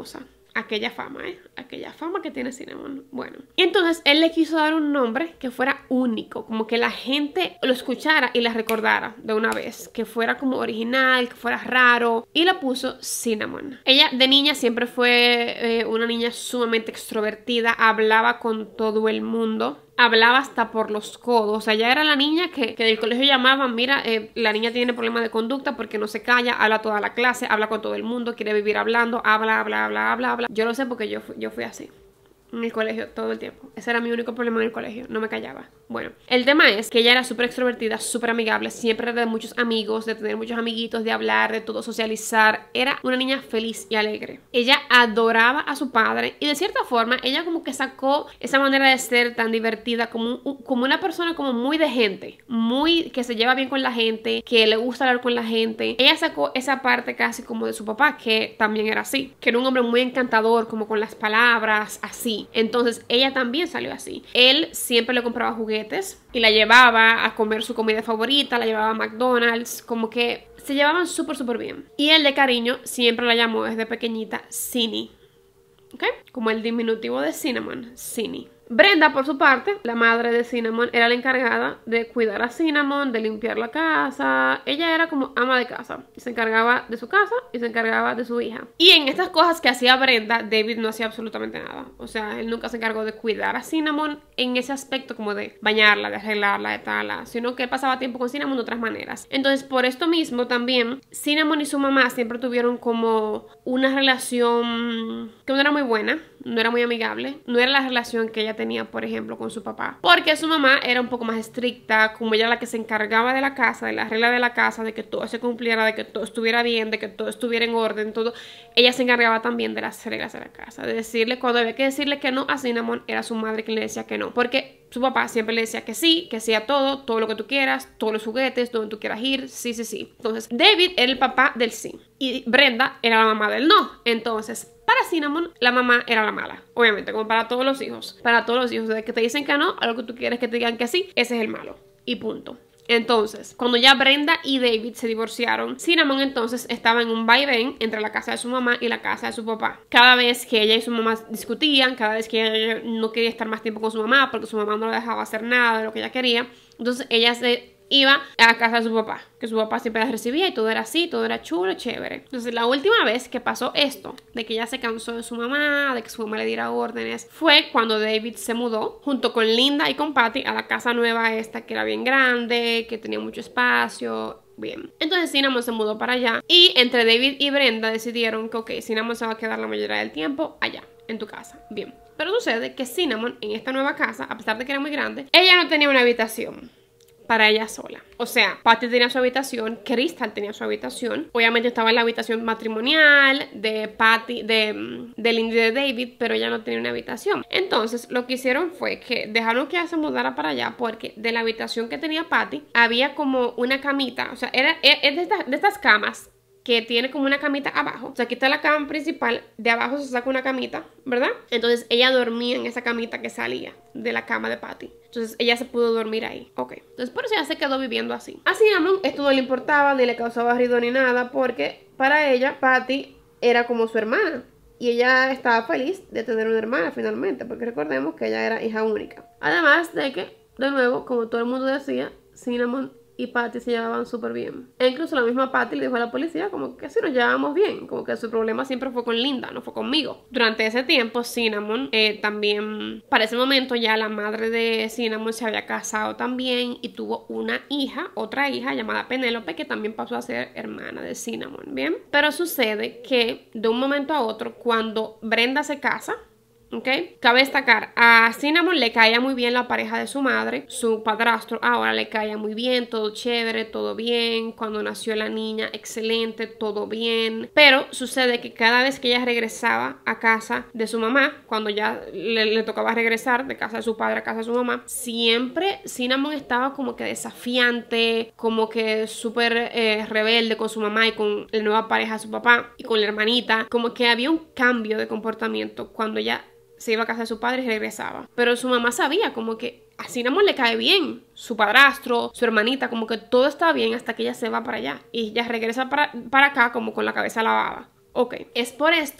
aquella fama, ¿eh? Aquella fama que tiene Cinnamon. Bueno, y entonces él le quiso dar un nombre que fuera único, como que la gente lo escuchara y la recordara de una vez, que fuera como original, que fuera raro, y la puso Cinnamon. Ella de niña siempre fue eh, una niña sumamente extrovertida, hablaba con todo el mundo, hablaba hasta por los codos. O sea, ya era la niña que, que del colegio llamaban, mira, eh, la niña tiene problemas de conducta porque no se calla, habla toda la clase, habla con todo el mundo, quiere vivir hablando, habla, habla, habla, habla, habla. Yo lo sé porque yo, yo fui así en el colegio todo el tiempo. Ese era mi único problema en el colegio, no me callaba. Bueno, el tema es que ella era súper extrovertida, súper amigable, siempre era de muchos amigos, de tener muchos amiguitos, de hablar, de todo, socializar. Era una niña feliz y alegre. Ella adoraba a su padre y de cierta forma ella como que sacó esa manera de ser tan divertida, como, un, como una persona como muy de gente, muy que se lleva bien con la gente, que le gusta hablar con la gente. Ella sacó esa parte casi como de su papá, que también era así, que era un hombre muy encantador, como con las palabras, así. Entonces ella también salió así. Él siempre le compraba juguetes y la llevaba a comer su comida favorita, la llevaba a McDonald's, como que se llevaban súper súper bien. Y él de cariño siempre la llamó desde pequeñita Cinny, ¿ok? Como el diminutivo de Cinnamon, Cinny. Brenda, por su parte, la madre de Cinnamon, era la encargada de cuidar a Cinnamon, de limpiar la casa. Ella era como ama de casa. Se encargaba de su casa y se encargaba de su hija. Y en estas cosas que hacía Brenda, David no hacía absolutamente nada. O sea, él nunca se encargó de cuidar a Cinnamon en ese aspecto como de bañarla, de arreglarla, de tal, sino que pasaba tiempo con Cinnamon de otras maneras. Entonces, por esto mismo también, Cinnamon y su mamá siempre tuvieron como una relación que no era muy buena, no era muy amigable. No era la relación que ella tenía, por ejemplo, con su papá, porque su mamá era un poco más estricta, como ella la que se encargaba de la casa, de la regla de la casa, de que todo se cumpliera, de que todo estuviera bien, de que todo estuviera en orden, todo. Ella se encargaba también de las reglas de la casa, de decirle cuando había que decirle que no a Cinnamon, era su madre quien le decía que no, porque su papá siempre le decía que sí, que sí a todo, todo lo que tú quieras, todos los juguetes, donde tú quieras ir, sí, sí, sí. Entonces, David era el papá del sí y Brenda era la mamá del no. Entonces, para Cinnamon, la mamá era la mala. Obviamente, como para todos los hijos. Para todos los hijos, desde que te dicen que no, a lo que tú quieres que te digan que sí, ese es el malo. Y punto. Entonces, cuando ya Brenda y David se divorciaron, Cinnamon entonces estaba en un vaivén entre la casa de su mamá y la casa de su papá. Cada vez que ella y su mamá discutían, cada vez que ella no quería estar más tiempo con su mamá porque su mamá no la dejaba hacer nada de lo que ella quería, entonces ella se iba a la casa de su papá, que su papá siempre la recibía y todo era así, todo era chulo, chévere. Entonces la última vez que pasó esto, de que ella se cansó de su mamá, de que su mamá le diera órdenes, fue cuando David se mudó junto con Linda y con Patty a la casa nueva esta, que era bien grande, que tenía mucho espacio. Bien, entonces Cinnamon se mudó para allá y entre David y Brenda decidieron que ok, Cinnamon se va a quedar la mayoría del tiempo allá, en tu casa. Bien, pero sucede que Cinnamon en esta nueva casa, a pesar de que era muy grande, ella no tenía una habitación para ella sola. O sea, Patty tenía su habitación, Crystal tenía su habitación. Obviamente estaba en la habitación matrimonial de Patty, de, de Linda y de David, pero ella no tenía una habitación. Entonces, lo que hicieron fue que dejaron que ella se mudara para allá porque de la habitación que tenía Patty había como una camita. O sea, era, es de, esta, de estas camas que tiene como una camita abajo. O sea, aquí está la cama principal, de abajo se saca una camita, ¿verdad? Entonces ella dormía en esa camita que salía de la cama de Patty. Entonces ella se pudo dormir ahí. Ok. Entonces por eso ella se quedó viviendo así. A Cinnamon esto no le importaba, ni le causaba ruido ni nada, porque para ella Patty era como su hermana. Y ella estaba feliz de tener una hermana finalmente, porque recordemos que ella era hija única. Además de que, de nuevo, como todo el mundo decía, Cinnamon y Patty se llevaban súper bien. E incluso la misma Patty le dijo a la policía como que sí nos llevábamos bien, como que su problema siempre fue con Linda, no fue conmigo. Durante ese tiempo Cinnamon eh, también, para ese momento ya la madre de Cinnamon se había casado también y tuvo una hija, otra hija llamada Penélope, que también pasó a ser hermana de Cinnamon, ¿bien? Pero sucede que de un momento a otro, cuando Brenda se casa, ¿ok? Cabe destacar, a Cinnamon le caía muy bien la pareja de su madre, su padrastro ahora le caía muy bien, todo chévere, todo bien, cuando nació la niña, excelente, todo bien, pero sucede que cada vez que ella regresaba a casa de su mamá, cuando ya le, le tocaba regresar de casa de su padre a casa de su mamá, siempre Cinnamon estaba como que desafiante, como que súper eh, rebelde con su mamá y con la nueva pareja de su papá y con la hermanita, como que había un cambio de comportamiento cuando ella se iba a casa de su padre y regresaba. Pero su mamá sabía como que a Cinnamon le cae bien su padrastro, su hermanita, como que todo está bien hasta que ella se va para allá. Y ella regresa para, para acá como con la cabeza lavada. Ok, es por esto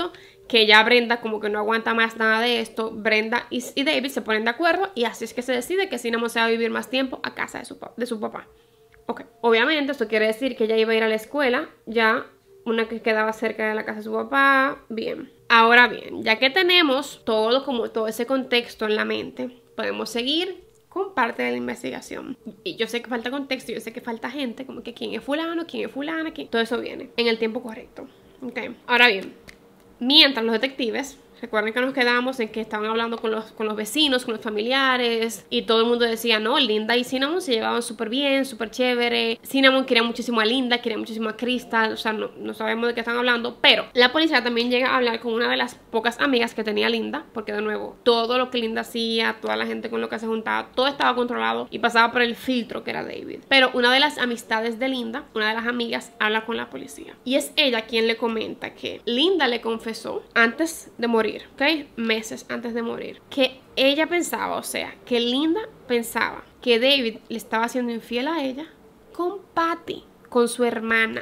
que ya Brenda como que no aguanta más nada de esto, Brenda y, y David se ponen de acuerdo y así es que se decide que Cinnamon se va a vivir más tiempo a casa de su, de su papá. Ok, obviamente esto quiere decir que ella iba a ir a la escuela, ya una que quedaba cerca de la casa de su papá, bien. Ahora bien, ya que tenemos todo, como todo ese contexto en la mente, podemos seguir con parte de la investigación. Y yo sé que falta contexto, yo sé que falta gente, como que quién es fulano, quién es fulana, quién... todo eso viene en el tiempo correcto. Ok, ahora bien, mientras los detectives... Recuerden que nos quedamos en que estaban hablando con los, con los vecinos, con los familiares y todo el mundo decía, no, Linda y Cinnamon se llevaban súper bien, súper chévere. Cinnamon quería muchísimo a Linda, quería muchísimo a Crystal, o sea, no, no sabemos de qué están hablando. Pero la policía también llega a hablar con una de las pocas amigas que tenía Linda, porque de nuevo, todo lo que Linda hacía, toda la gente con lo que se juntaba, todo estaba controlado y pasaba por el filtro que era David. Pero una de las amistades de Linda, una de las amigas, habla con la policía. Y es ella quien le comenta que Linda le confesó antes de morir, ¿ok? Meses antes de morir, que ella pensaba, o sea, que Linda pensaba que David le estaba siendo infiel a ella con Patty, con su hermana.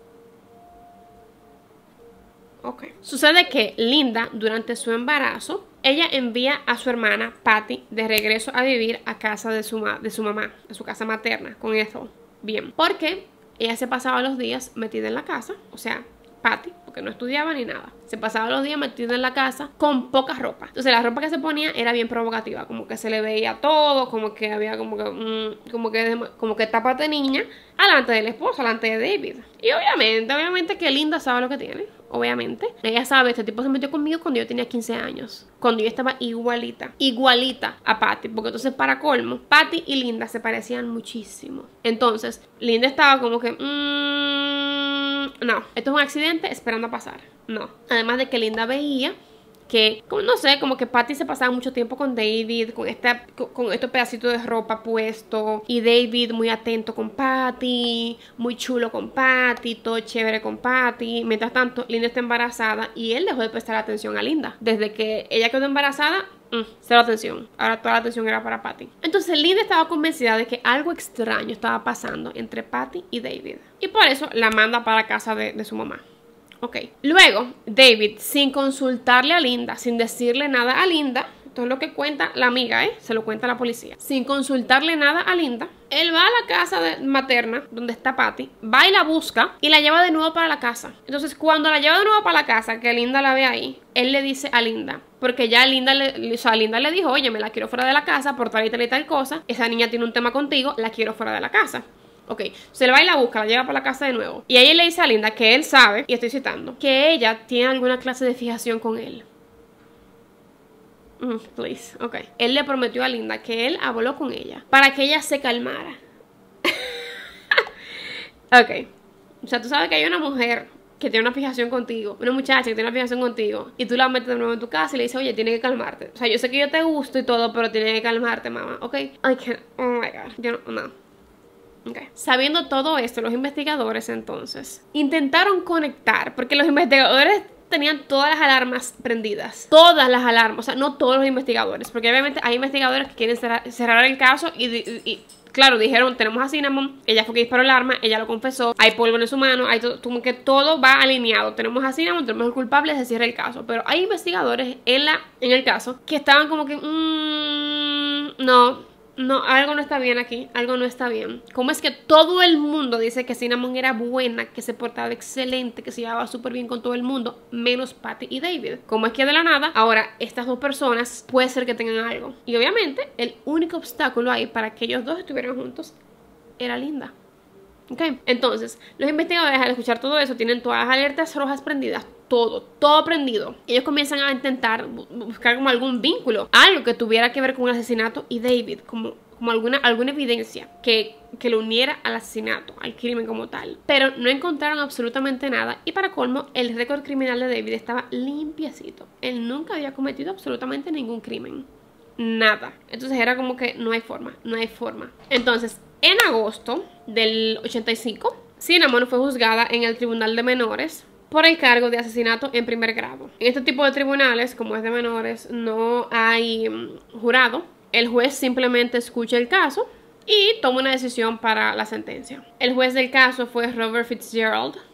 Ok. Sucede que Linda, durante su embarazo, ella envía a su hermana Patty de regreso a vivir a casa de su, de su mamá, a su casa materna, con Ethel. Bien, porque ella se pasaba los días metida en la casa, o sea, Patty, porque no estudiaba ni nada. Se pasaba los días metida en la casa con poca ropa. Entonces la ropa que se ponía era bien provocativa, como que se le veía todo, como que había como que mmm, como que como que tapas de niña alante del esposo, alante de David. Y obviamente, obviamente que Linda sabe lo que tiene. Obviamente. Ella sabe, este tipo se metió conmigo cuando yo tenía quince años. Cuando yo estaba igualita. Igualita a Patty. Porque entonces, para colmo, Patty y Linda se parecían muchísimo. Entonces, Linda estaba como que... Mmm, no, esto es un accidente esperando a pasar. No. Además de que Linda veía que, como, no sé, como que Patty se pasaba mucho tiempo con David, con, esta, con, con estos pedacitos de ropa puesto, y David muy atento con Patty, muy chulo con Patty, todo chévere con Patty. Mientras tanto, Linda está embarazada y él dejó de prestar atención a Linda. Desde que ella quedó embarazada, mm, cero atención. Ahora toda la atención era para Patty. Entonces Linda estaba convencida de que algo extraño estaba pasando entre Patty y David. Y por eso la manda para la casa de, de su mamá. Ok, luego David, sin consultarle a Linda, sin decirle nada a Linda, esto es lo que cuenta la amiga, ¿eh? Se lo cuenta la policía. Sin consultarle nada a Linda, él va a la casa de, materna, donde está Patty, va y la busca y la lleva de nuevo para la casa. Entonces, cuando la lleva de nuevo para la casa, que Linda la ve ahí, él le dice a Linda, porque ya Linda le, o sea, Linda le dijo, oye, me la quiero fuera de la casa por tal y tal y tal cosa, esa niña tiene un tema contigo, la quiero fuera de la casa. Ok, se le va y la busca, la lleva para la casa de nuevo. Y ella le dice a Linda que él sabe, y estoy citando, que ella tiene alguna clase de fijación con él. Mm, please, ok. Él le prometió a Linda que él habló con ella para que ella se calmara. Ok. O sea, tú sabes que hay una mujer que tiene una fijación contigo, una muchacha que tiene una fijación contigo, y tú la metes de nuevo en tu casa y le dices, oye, tiene que calmarte. O sea, yo sé que yo te gusto y todo, pero tiene que calmarte, mamá, ok. I can't, oh my god, yo no, no. Okay. Sabiendo todo esto, los investigadores entonces intentaron conectar, porque los investigadores tenían todas las alarmas prendidas, todas las alarmas, o sea, no todos los investigadores, porque obviamente hay investigadores que quieren cerrar, cerrar el caso y, y, y claro, dijeron, tenemos a Cinnamon, ella fue que disparó el arma, ella lo confesó, hay polvo en su mano, hay todo, como que todo va alineado, tenemos a Cinnamon, tenemos el culpable, se cierra el caso. Pero hay investigadores en, la, en el caso que estaban como que, mmm, no, no, algo no está bien aquí, algo no está bien. ¿Cómo es que todo el mundo dice que Cinnamon era buena, que se portaba excelente, que se llevaba súper bien con todo el mundo, menos Patty y David? ¿Cómo es que de la nada, ahora estas dos personas puede ser que tengan algo? Y obviamente el único obstáculo ahí para que ellos dos estuvieran juntos era Linda. Ok, entonces los investigadores al escuchar todo eso tienen todas las alertas rojas prendidas, todo, todo prendido. Ellos comienzan a intentar buscar como algún vínculo, algo que tuviera que ver con el asesinato y David, como, como alguna, alguna evidencia que, que lo uniera al asesinato, al crimen como tal. Pero no encontraron absolutamente nada y para colmo el récord criminal de David estaba limpiecito. Él nunca había cometido absolutamente ningún crimen. Nada. Entonces era como que no hay forma, no hay forma. Entonces, en agosto del ochenta y cinco, Cinnamon fue juzgada en el Tribunal de Menores por el cargo de asesinato en primer grado. En este tipo de tribunales, como es de menores, no hay um, jurado. El juez simplemente escucha el caso y toma una decisión para la sentencia. El juez del caso fue Robert Fitzgerald,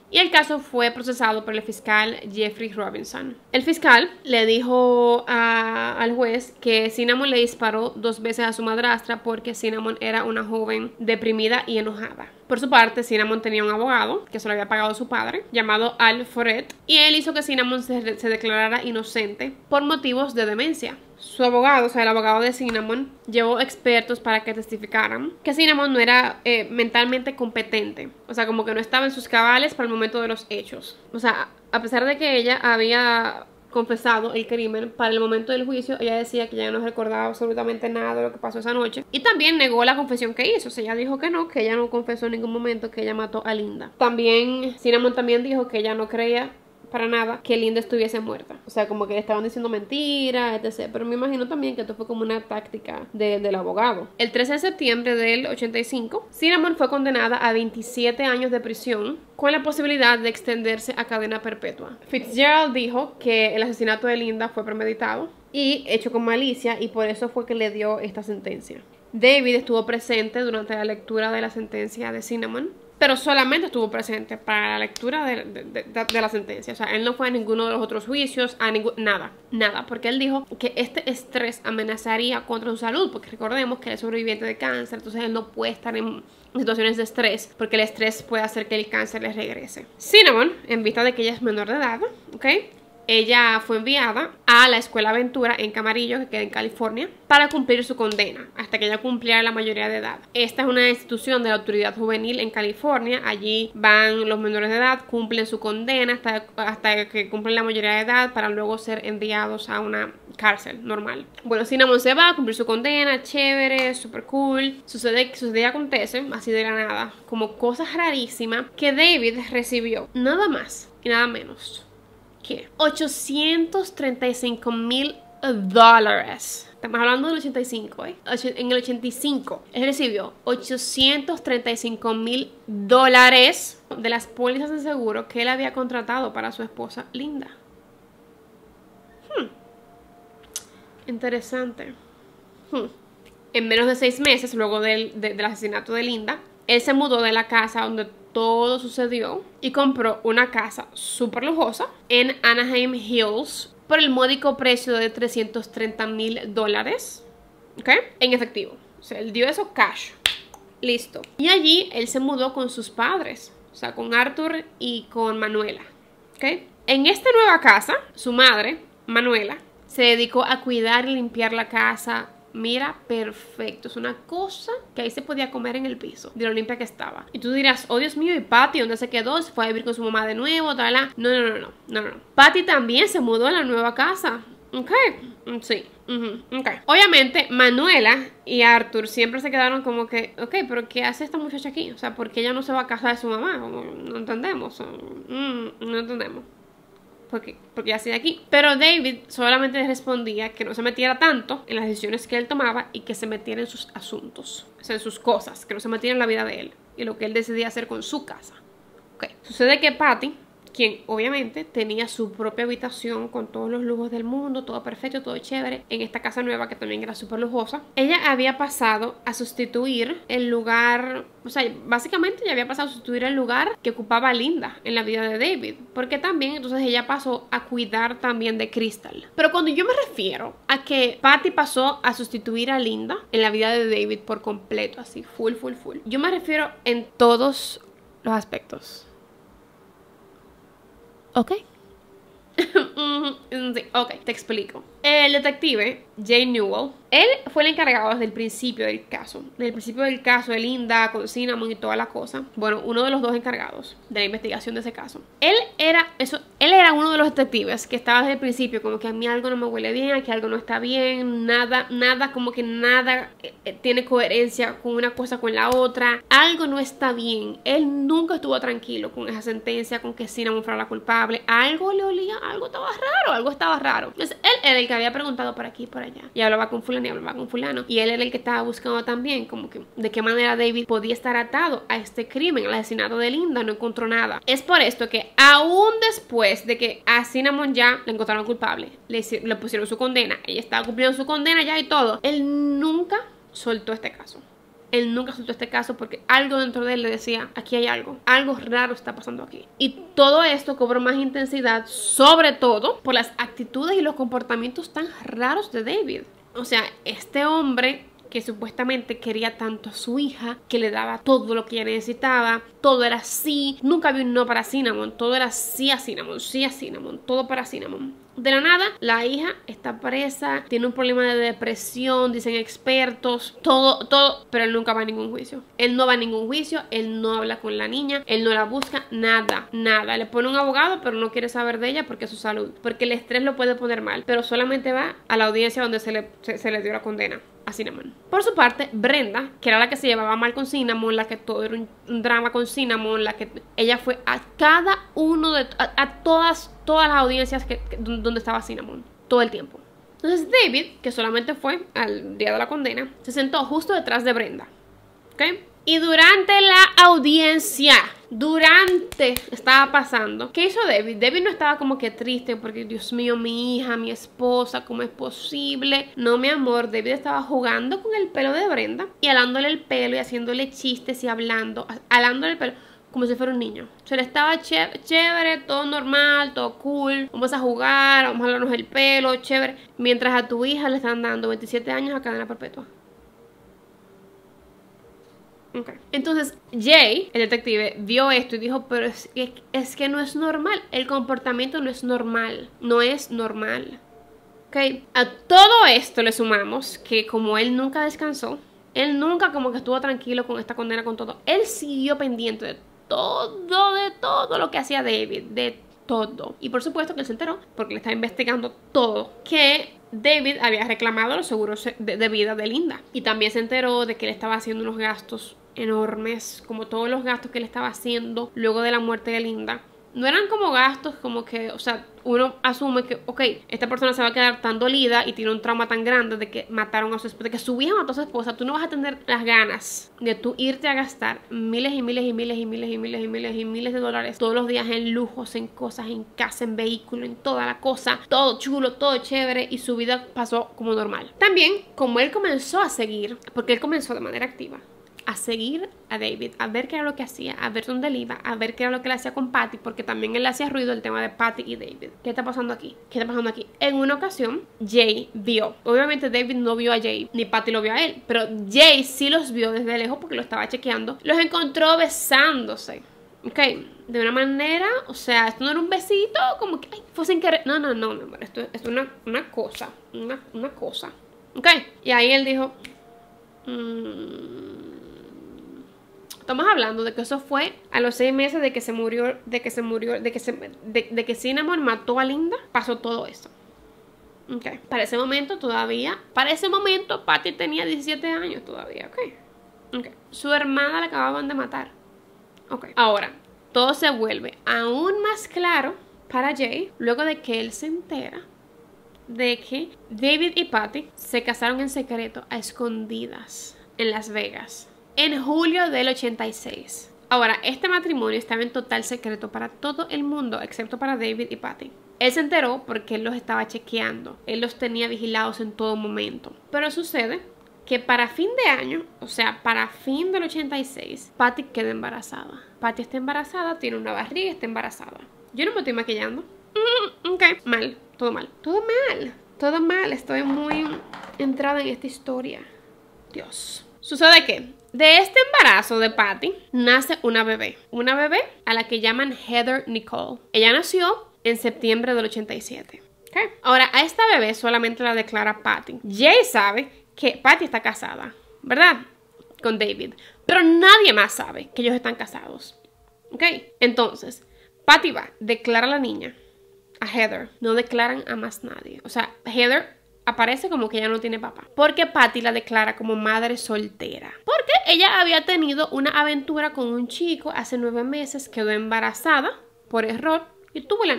y el caso fue procesado por el fiscal Jeffrey Robinson. El fiscal le dijo a, al juez que Cinnamon le disparó dos veces a su madrastra porque Cinnamon era una joven deprimida y enojada. Por su parte, Cinnamon tenía un abogado que se lo había pagado su padre, llamado Al Foret, y él hizo que Cinnamon se, se declarara inocente por motivos de demencia. Su abogado, o sea, el abogado de Cinnamon, llevó expertos para que testificaran que Cinnamon no era eh, mentalmente competente. O sea, como que no estaba en sus cabales para el momento de los hechos. O sea, a pesar de que ella había confesado el crimen, para el momento del juicio ella decía que ya no recordaba absolutamente nada de lo que pasó esa noche, y también negó la confesión que hizo. O sea, ella dijo que no, que ella no confesó en ningún momento que ella mató a Linda. También Cinnamon también dijo que ella no creía para nada que Linda estuviese muerta. O sea, como que le estaban diciendo mentiras, etcétera. Pero me imagino también que esto fue como una táctica de, del abogado. El trece de septiembre del ochenta y cinco, Cinnamon fue condenada a veintisiete años de prisión con la posibilidad de extenderse a cadena perpetua. Fitzgerald dijo que el asesinato de Linda fue premeditado y hecho con malicia, y por eso fue que le dio esta sentencia. David estuvo presente durante la lectura de la sentencia de Cinnamon, pero solamente estuvo presente para la lectura de, de, de, de la sentencia. O sea, él no fue a ninguno de los otros juicios, a ningún, nada, nada, porque él dijo que este estrés amenazaría contra su salud, porque recordemos que él es sobreviviente de cáncer, entonces él no puede estar en situaciones de estrés, porque el estrés puede hacer que el cáncer le regrese. Cinnamon, en vista de que ella es menor de edad, ¿ok?, ella fue enviada a la Escuela Aventura en Camarillo, que queda en California, para cumplir su condena, hasta que ella cumpliera la mayoría de edad. Esta es una institución de la autoridad juvenil en California. Allí van los menores de edad, cumplen su condena hasta, hasta que cumplen la mayoría de edad, para luego ser enviados a una cárcel normal. Bueno, Cinnamon se va a cumplir su condena, chévere, super cool. Sucede, sucede y acontece, así de la nada, como cosas rarísimas, que David recibió nada más y nada menos que ochocientos treinta y cinco mil dólares. Estamos hablando del ochenta y cinco, ¿eh? En el ochenta y cinco, él recibió ochocientos treinta y cinco mil dólares de las pólizas de seguro que él había contratado para su esposa Linda. Hmm. Interesante. Hmm. En menos de seis meses, luego del, de, del asesinato de Linda, él se mudó de la casa donde todo sucedió y compró una casa súper lujosa en Anaheim Hills por el módico precio de trescientos treinta mil dólares, ¿ok?, en efectivo. O sea, él dio eso cash. Listo. Y allí él se mudó con sus padres, o sea, con Arthur y con Manuela, ¿ok? En esta nueva casa, su madre, Manuela, se dedicó a cuidar y limpiar la casa. Mira, perfecto. Es una cosa que ahí se podía comer en el piso de lo limpia que estaba. Y tú dirás, oh Dios mío, ¿y Patty dónde se quedó? ¿Se fue a vivir con su mamá de nuevo? Tal, tal. No, no, no, no, no, no. Patty también se mudó a la nueva casa. Ok, sí, uh-huh. Okay. Obviamente Manuela y Arthur siempre se quedaron como que, ok, pero ¿qué hace esta muchacha aquí? O sea, ¿por qué ella no se va a casa de su mamá? Como, no entendemos. Mm, no entendemos. Porque, porque ya de aquí. Pero David solamente le respondía que no se metiera tanto en las decisiones que él tomaba y que se metiera en sus asuntos, o sea, en sus cosas, que no se metiera en la vida de él y lo que él decidía hacer con su casa. Okay. Sucede que Patty, quien obviamente tenía su propia habitación con todos los lujos del mundo, todo perfecto, todo chévere, en esta casa nueva que también era súper lujosa, ella había pasado a sustituir el lugar, o sea, básicamente ella había pasado a sustituir el lugar que ocupaba Linda en la vida de David, porque también entonces ella pasó a cuidar también de Crystal. Pero cuando yo me refiero a que Patty pasó a sustituir a Linda en la vida de David por completo, así, full, full, full, yo me refiero en todos los aspectos. ¿Ok? Sí, ok, te explico. El detective Jay Newell, él fue el encargado desde el principio del caso. Desde el principio del caso de Linda con Cinnamon y toda la cosa. Bueno, uno de los dos encargados de la investigación de ese caso. Él era, eso, él era uno de los detectives que estaba desde el principio como que a mí algo no me huele bien, aquí algo no está bien, nada, nada, como que nada eh, tiene coherencia con una cosa con la otra. Algo no está bien. Él nunca estuvo tranquilo con esa sentencia, con que Cinnamon fuera la culpable. Algo le olía, algo estaba raro, algo estaba raro. Entonces, él era el que había preguntado por aquí y por allá. Y hablaba con fulano y hablaba con fulano. Y él era el que estaba buscando también como que de qué manera David podía estar atado a este crimen, al asesinato de Linda. No encontró nada. Es por esto que aún después de que a Cinnamon ya le encontraron culpable, le, le pusieron su condena, ella estaba cumpliendo su condena ya y todo, él nunca soltó este caso. él nunca soltó este caso porque algo dentro de él le decía, aquí hay algo, algo raro está pasando aquí. Y todo esto cobró más intensidad, sobre todo por las actitudes y los comportamientos tan raros de David. O sea, este hombre que supuestamente quería tanto a su hija, que le daba todo lo que ella necesitaba, todo era sí, nunca había un no para Cinnamon, todo era sí a Cinnamon, sí a Cinnamon, todo para Cinnamon. De la nada, la hija está presa, tiene un problema de depresión, dicen expertos, todo, todo, pero él nunca va a ningún juicio. Él no va a ningún juicio, él no habla con la niña, él no la busca, nada, nada. Le pone un abogado, pero no quiere saber de ella porque es su salud, porque el estrés lo puede poner mal, pero solamente va a la audiencia donde se le, se, se le dio la condena a Cinnamon. Por su parte, Brenda, que era la que se llevaba mal con Cinnamon, la que todo era un, un drama con Cinnamon, la que ella fue a cada uno de a, a todas todas las audiencias que, que, donde estaba Cinnamon todo el tiempo. Entonces David, que solamente fue al día de la condena, se sentó justo detrás de Brenda, ¿ok? Y durante la audiencia, durante estaba pasando, ¿qué hizo David? David no estaba como que triste porque, Dios mío, mi hija, mi esposa, ¿cómo es posible? No, mi amor, David estaba jugando con el pelo de Brenda y alándole el pelo y haciéndole chistes y hablando, alándole el pelo como si fuera un niño. Se le estaba chévere, chévere, todo normal, todo cool. Vamos a jugar, vamos a hablarnos el pelo, chévere. Mientras a tu hija le están dando veintisiete años a cadena perpetua. Okay. Entonces Jay, el detective, vio esto y dijo, pero es, es que no es normal. El comportamiento no es normal. No es normal. Okay. A todo esto le sumamos que como él nunca descansó, él nunca como que estuvo tranquilo con esta condena, con todo. Él siguió pendiente de todo, de todo lo que hacía David, de todo. Y por supuesto que él se enteró, porque le estaba investigando todo, que David había reclamado los seguros de, de vida de Linda. Y también se enteró de que él estaba haciendo unos gastos enormes, como todos los gastos que él estaba haciendo luego de la muerte de Linda. No eran como gastos como que, o sea, uno asume que, ok, esta persona se va a quedar tan dolida y tiene un trauma tan grande de que mataron a su esposa, de que su hija mató a su esposa. Tú no vas a tener las ganas de tú irte a gastar miles y miles y miles y miles y miles y miles y miles de dólares todos los días en lujos, en cosas, en casa, en vehículo, en toda la cosa, todo chulo, todo chévere, y su vida pasó como normal. También, como él comenzó a seguir, porque él comenzó de manera activa a seguir a David, a ver qué era lo que hacía, a ver dónde él iba, a ver qué era lo que le hacía con Patty, porque también él le hacía ruido el tema de Patty y David. ¿Qué está pasando aquí? ¿Qué está pasando aquí? En una ocasión, Jay vio, obviamente David no vio a Jay, ni Patty lo vio a él, pero Jay sí los vio desde lejos porque lo estaba chequeando, los encontró besándose, ¿ok? De una manera, o sea, esto no era un besito, como que, ay, fue sin querer, no, no, no, mi amor, esto, esto es una, una cosa, una, una cosa, ¿ok? Y ahí él dijo, mmm, estamos hablando de que eso fue a los seis meses de que se murió, de que se murió, de que se, de, de que Cinnamon mató a Linda, pasó todo eso. Okay. Para ese momento todavía, para ese momento Patty tenía diecisiete años todavía, ok. Okay. Su hermana la acababan de matar. Ok. Ahora, todo se vuelve aún más claro para Jay luego de que él se entera de que David y Patty se casaron en secreto, a escondidas, en Las Vegas, en julio del ochenta y seis. Ahora, este matrimonio estaba en total secreto para todo el mundo, excepto para David y Patty. Él se enteró porque él los estaba chequeando. Él los tenía vigilados en todo momento. Pero sucede que para fin de año, o sea, para fin del ochenta y seis, Patty queda embarazada. Patty está embarazada, tiene una barriga, está embarazada. Yo no me estoy maquillando. Mm, ok, mal, todo mal. Todo mal, todo mal. Estoy muy entrada en esta historia. Dios. Sucede que de este embarazo de Patty nace una bebé. Una bebé a la que llaman Heather Nicole. Ella nació en septiembre del ochenta y siete. ¿Okay? Ahora, a esta bebé solamente la declara Patty. Jay sabe que Patty está casada, ¿verdad? Con David. Pero nadie más sabe que ellos están casados. ¿Ok? Entonces, Patty va, declara a la niña, a Heather. No declaran a más nadie. O sea, Heather aparece como que ella no tiene papá, porque Patty la declara como madre soltera, porque ella había tenido una aventura con un chico hace nueve meses, quedó embarazada por error y tuvo la niña.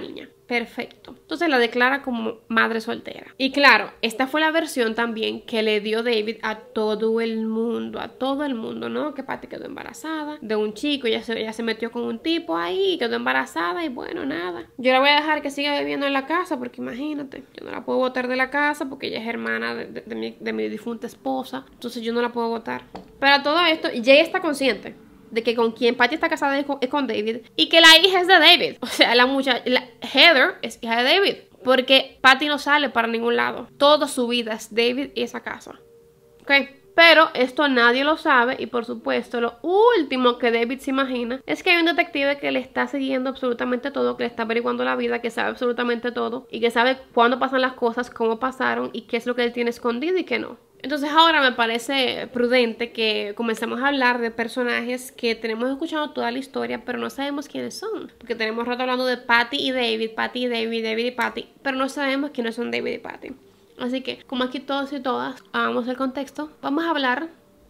perfecto. Entonces la declara como madre soltera. Y claro, esta fue la versión también que le dio David a todo el mundo, a todo el mundo, ¿no? Que Patty quedó embarazada de un chico, ella se, ella se metió con un tipo ahí, quedó embarazada y bueno, nada. Yo la voy a dejar que siga viviendo en la casa porque imagínate, yo no la puedo botar de la casa porque ella es hermana de, de, de, mi, de mi difunta esposa, entonces yo no la puedo botar. Pero todo esto, Jay está consciente de que con quien Patty está casada es con, es con David y que la hija es de David. O sea, la muchacha, Heather es hija de David. Porque Patty no sale para ningún lado. Toda su vida es David y esa casa. ¿Ok? Pero esto nadie lo sabe y por supuesto lo último que David se imagina es que hay un detective que le está siguiendo absolutamente todo, que le está averiguando la vida, que sabe absolutamente todo y que sabe cuándo pasan las cosas, cómo pasaron y qué es lo que él tiene escondido y qué no. Entonces ahora me parece prudente que comencemos a hablar de personajes que tenemos escuchado toda la historia, pero no sabemos quiénes son. Porque tenemos rato hablando de Patty y David, Patty y David, David y Patty, pero no sabemos quiénes son David y Patty. Así que, como aquí todos y todas hagamos el contexto, vamos a hablar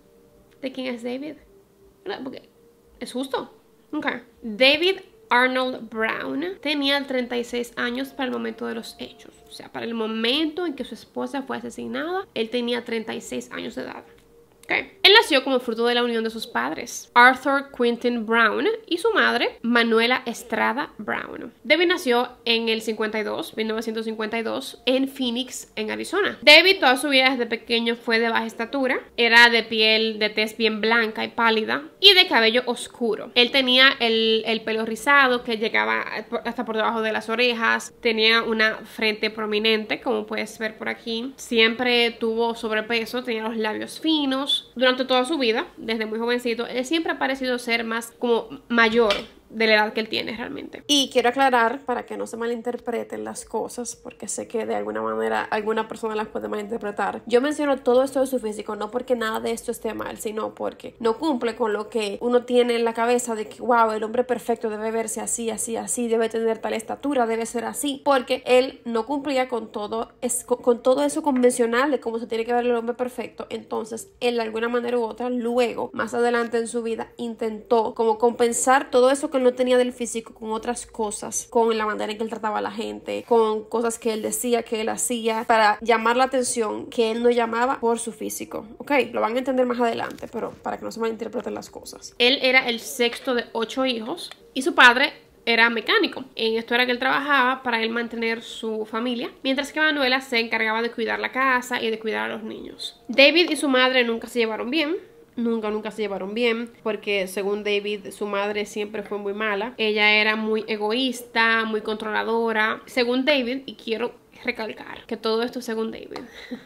de quién es David, ¿verdad? Porque es justo. Ok. David Arnold Brown tenía treinta y seis años para el momento de los hechos. O sea, para el momento en que su esposa fue asesinada, él tenía treinta y seis años de edad. Okay. Él nació como fruto de la unión de sus padres, Arthur Quintin Brown, y su madre, Manuela Estrada Brown. David nació en el cincuenta y dos, mil novecientos cincuenta y dos, en Phoenix, en Arizona. David toda su vida desde pequeño fue de baja estatura, era de piel de tez bien blanca y pálida y de cabello oscuro. Él tenía el, el pelo rizado que llegaba hasta por debajo de las orejas, tenía una frente prominente, como puedes ver por aquí. Siempre tuvo sobrepeso, tenía los labios finos. Durante toda su vida, desde muy jovencito, él siempre ha parecido ser más como mayor de la edad que él tiene realmente. Y quiero aclarar para que no se malinterpreten las cosas, porque sé que de alguna manera alguna persona las puede malinterpretar. Yo menciono todo esto de su físico no porque nada de esto esté mal, sino porque no cumple con lo que uno tiene en la cabeza de que wow, el hombre perfecto debe verse así, así, así, debe tener tal estatura, debe ser así, porque él no cumplía con todo, es, con, con todo eso convencional de cómo se tiene que ver el hombre perfecto. Entonces él de alguna manera u otra luego, más adelante en su vida, intentó como compensar todo eso que no tenía del físico con otras cosas, con la manera en que él trataba a la gente, con cosas que él decía, que él hacía, para llamar la atención que él no llamaba por su físico. Ok, lo van a entender más adelante, pero para que no se malinterpreten las cosas. Él era el sexto de ocho hijos y su padre era mecánico. En esto era que él trabajaba para él mantener su familia, mientras que Manuela se encargaba de cuidar la casa y de cuidar a los niños. David y su madre nunca se llevaron bien. Nunca, nunca se llevaron bien, porque según David, su madre siempre fue muy mala. Ella era muy egoísta, muy controladora. Según David, y quiero recalcar que todo esto es según David.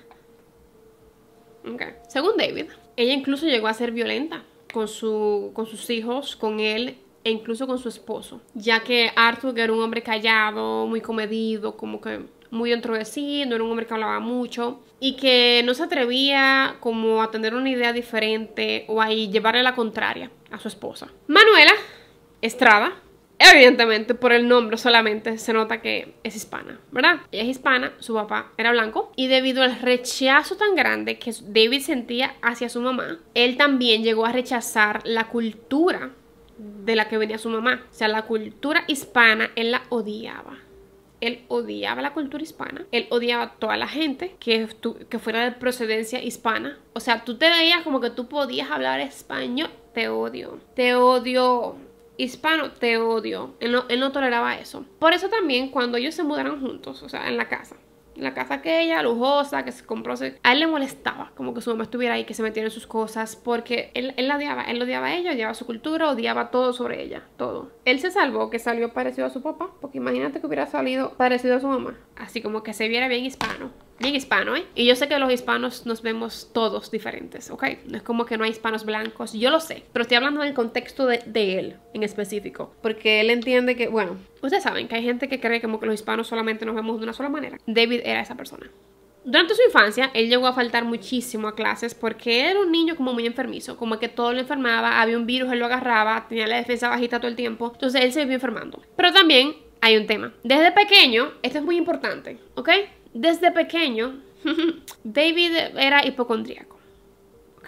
Okay. Según David, ella incluso llegó a ser violenta con, su, con sus hijos, con él e incluso con su esposo. Ya que Arthur era un hombre callado, muy comedido, como que muy dentro de sí, no era un hombre que hablaba mucho y que no se atrevía como a tener una idea diferente o a llevarle la contraria a su esposa. Manuela Estrada, evidentemente por el nombre solamente se nota que es hispana, ¿verdad? Ella es hispana, su papá era blanco y debido al rechazo tan grande que David sentía hacia su mamá, él también llegó a rechazar la cultura de la que venía su mamá. O sea, la cultura hispana, él la odiaba. Él odiaba la cultura hispana. Él odiaba a toda la gente que, que fuera de procedencia hispana. O sea, tú te veías como que tú podías hablar español. Te odio. Te odio. Hispano, te odio. Él no, él no toleraba eso. Por eso también cuando ellos se mudaron juntos, o sea, en la casa. La casa aquella, lujosa, que se compró, a él le molestaba como que su mamá estuviera ahí, que se metiera en sus cosas, porque él, él la odiaba, él odiaba a ella, odiaba su cultura, odiaba todo sobre ella, todo. Él se salvó que salió parecido a su papá, porque imagínate que hubiera salido parecido a su mamá, así como que se viera bien hispano. Bien hispano, ¿eh? Y yo sé que los hispanos nos vemos todos diferentes, ¿ok? No es como que no hay hispanos blancos, yo lo sé, pero estoy hablando del contexto de, de él en específico, porque él entiende que, bueno, ustedes saben que hay gente que cree como que los hispanos solamente nos vemos de una sola manera. David era esa persona. Durante su infancia, él llegó a faltar muchísimo a clases porque era un niño como muy enfermizo, como que todo lo enfermaba, había un virus, él lo agarraba, tenía la defensa bajita todo el tiempo, entonces él se vivió enfermando. Pero también hay un tema. Desde pequeño, esto es muy importante, ¿ok? Desde pequeño, David era hipocondríaco. ¿Okay?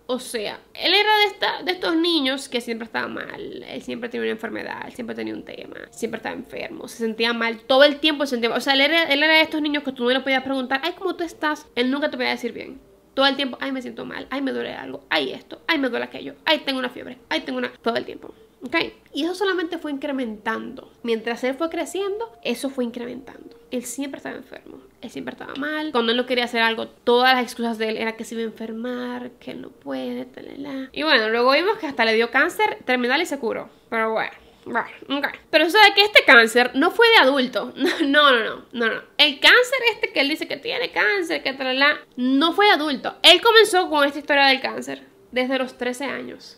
O sea, él era de, esta, de estos niños que siempre estaba mal. Él siempre tenía una enfermedad, él siempre tenía un tema, siempre estaba enfermo, se sentía mal todo el tiempo. Se sentía, o sea, él era, él era de estos niños que tú no le podías preguntar, ay, ¿cómo tú estás? Él nunca te podía decir bien. Todo el tiempo, ay, me siento mal, ay, me duele algo, ay, esto, ay, me duele aquello, ay, tengo una fiebre, ay, tengo una... Todo el tiempo. ¿Ok? Y eso solamente fue incrementando. Mientras él fue creciendo, eso fue incrementando. Él siempre estaba enfermo. Él siempre estaba mal. Cuando él no quería hacer algo, todas las excusas de él era que se iba a enfermar, que él no puede, talala. Y bueno, luego vimos que hasta le dio cáncer terminal y se curó. Pero bueno. Bueno, okay. Pero eso de que este cáncer no fue de adulto. No, no, no, no, no. El cáncer este que él dice que tiene cáncer, que talala, no fue de adulto. Él comenzó con esta historia del cáncer desde los trece años.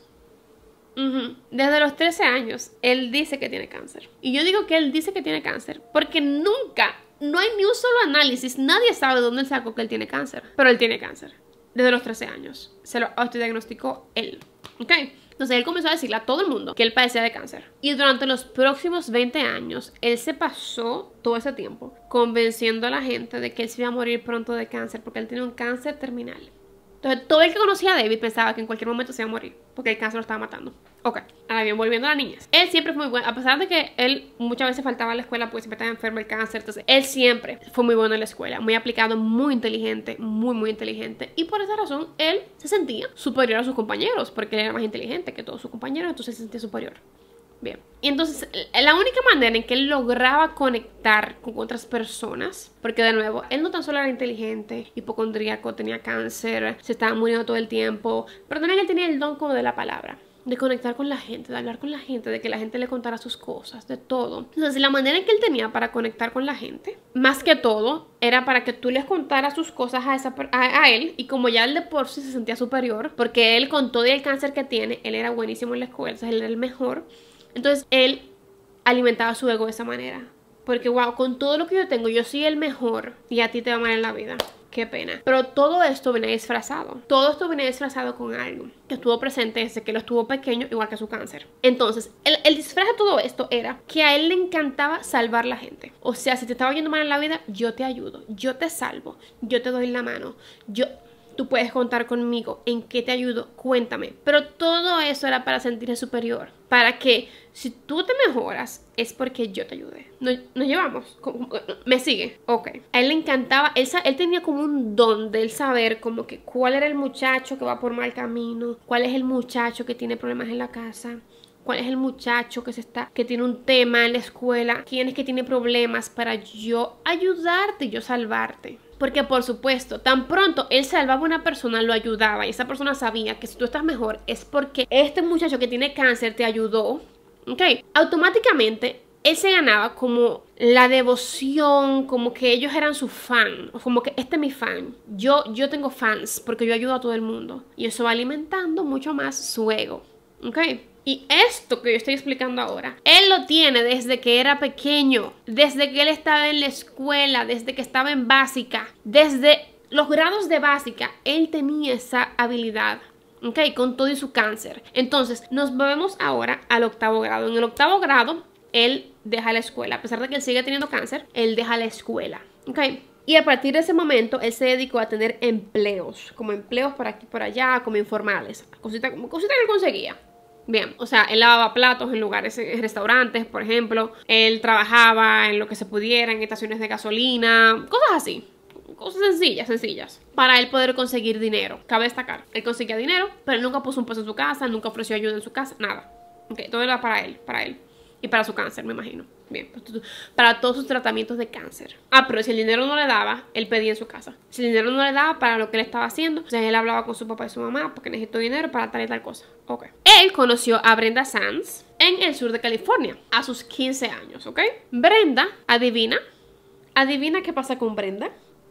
Uh-huh. Desde los trece años, él dice que tiene cáncer. Y yo digo que él dice que tiene cáncer porque nunca, no hay ni un solo análisis, nadie sabe de dónde él sacó que él tiene cáncer. Pero él tiene cáncer. Desde los trece años. Se lo autodiagnosticó él. ¿Ok? Entonces él comenzó a decirle a todo el mundo que él padecía de cáncer. Y durante los próximos veinte años, él se pasó todo ese tiempo convenciendo a la gente de que él se iba a morir pronto de cáncer porque él tiene un cáncer terminal. Entonces todo el que conocía a David pensaba que en cualquier momento se iba a morir porque el cáncer lo estaba matando. Ok, ahora bien, volviendo a las niñas. Él siempre fue muy bueno, a pesar de que él muchas veces faltaba a la escuela porque siempre estaba enfermo el cáncer. Entonces él siempre fue muy bueno en la escuela, muy aplicado, muy inteligente, muy muy inteligente. Y por esa razón él se sentía superior a sus compañeros porque él era más inteligente que todos sus compañeros, entonces se sentía superior. Bien, y entonces la única manera en que él lograba conectar con otras personas, porque de nuevo, él no tan solo era inteligente, hipocondríaco, tenía cáncer, se estaba muriendo todo el tiempo, pero también él tenía el don como de la palabra, de conectar con la gente, de hablar con la gente, de que la gente le contara sus cosas, de todo. Entonces la manera en que él tenía para conectar con la gente, más que todo, era para que tú les contaras sus cosas a, esa, a, a él, y como ya él de por sí se sentía superior, porque él con todo el cáncer que tiene, él era buenísimo en la escuela, entonces él era el mejor. Entonces él alimentaba su ego de esa manera. Porque wow, con todo lo que yo tengo, yo soy el mejor y a ti te va mal en la vida. Qué pena. Pero todo esto venía disfrazado. Todo esto venía disfrazado con algo que estuvo presente desde que él estuvo pequeño, igual que su cáncer. Entonces, el, el disfraz de todo esto era que a él le encantaba salvar a la gente. O sea, si te estaba yendo mal en la vida, yo te ayudo, yo te salvo, yo te doy la mano, yo... Tú puedes contar conmigo. ¿En qué te ayudo? Cuéntame. Pero todo eso era para sentirse superior. Para que si tú te mejoras, es porque yo te ayudé. Nos, nos llevamos. ¿Me sigue? Ok. A él le encantaba. Él, él tenía como un don de él saber como que cuál era el muchacho que va por mal camino. Cuál es el muchacho que tiene problemas en la casa. ¿Cuál es el muchacho que se está, que tiene un tema en la escuela? ¿Quién es que tiene problemas para yo ayudarte y yo salvarte? Porque por supuesto, tan pronto él salvaba a una persona, lo ayudaba. Y esa persona sabía que si tú estás mejor es porque este muchacho que tiene cáncer te ayudó. Ok, automáticamente él se ganaba como la devoción, como que ellos eran su fan, como que este es mi fan. Yo, yo tengo fans porque yo ayudo a todo el mundo. Y eso va alimentando mucho más su ego. Ok. Y esto que yo estoy explicando ahora, él lo tiene desde que era pequeño, desde que él estaba en la escuela, desde que estaba en básica, desde los grados de básica, él tenía esa habilidad, ¿ok? Con todo y su cáncer. Entonces, nos movemos ahora al octavo grado. En el octavo grado, él deja la escuela. A pesar de que él sigue teniendo cáncer, él deja la escuela, ¿ok? Y a partir de ese momento, él se dedicó a tener empleos, como empleos por aquí, por allá, como informales, cositas como cositas que él conseguía. Bien, o sea, él lavaba platos en lugares, en restaurantes, por ejemplo. Él trabajaba en lo que se pudiera, en estaciones de gasolina, cosas así. Cosas sencillas, sencillas. Para él poder conseguir dinero. Cabe destacar, él conseguía dinero, pero él nunca puso un peso en su casa, nunca ofreció ayuda en su casa, nada. Ok, todo era para él, para él. Y para su cáncer, me imagino. Bien, para todos sus tratamientos de cáncer. Ah, pero si el dinero no le daba, él pedía en su casa. Si el dinero no le daba para lo que él estaba haciendo, entonces él hablaba con su papá y su mamá porque necesitó dinero para tal y tal cosa. Ok. Él conoció a Brenda Sands en el sur de California a sus quince años, ¿ok? Brenda, adivina. Adivina qué pasa con Brenda.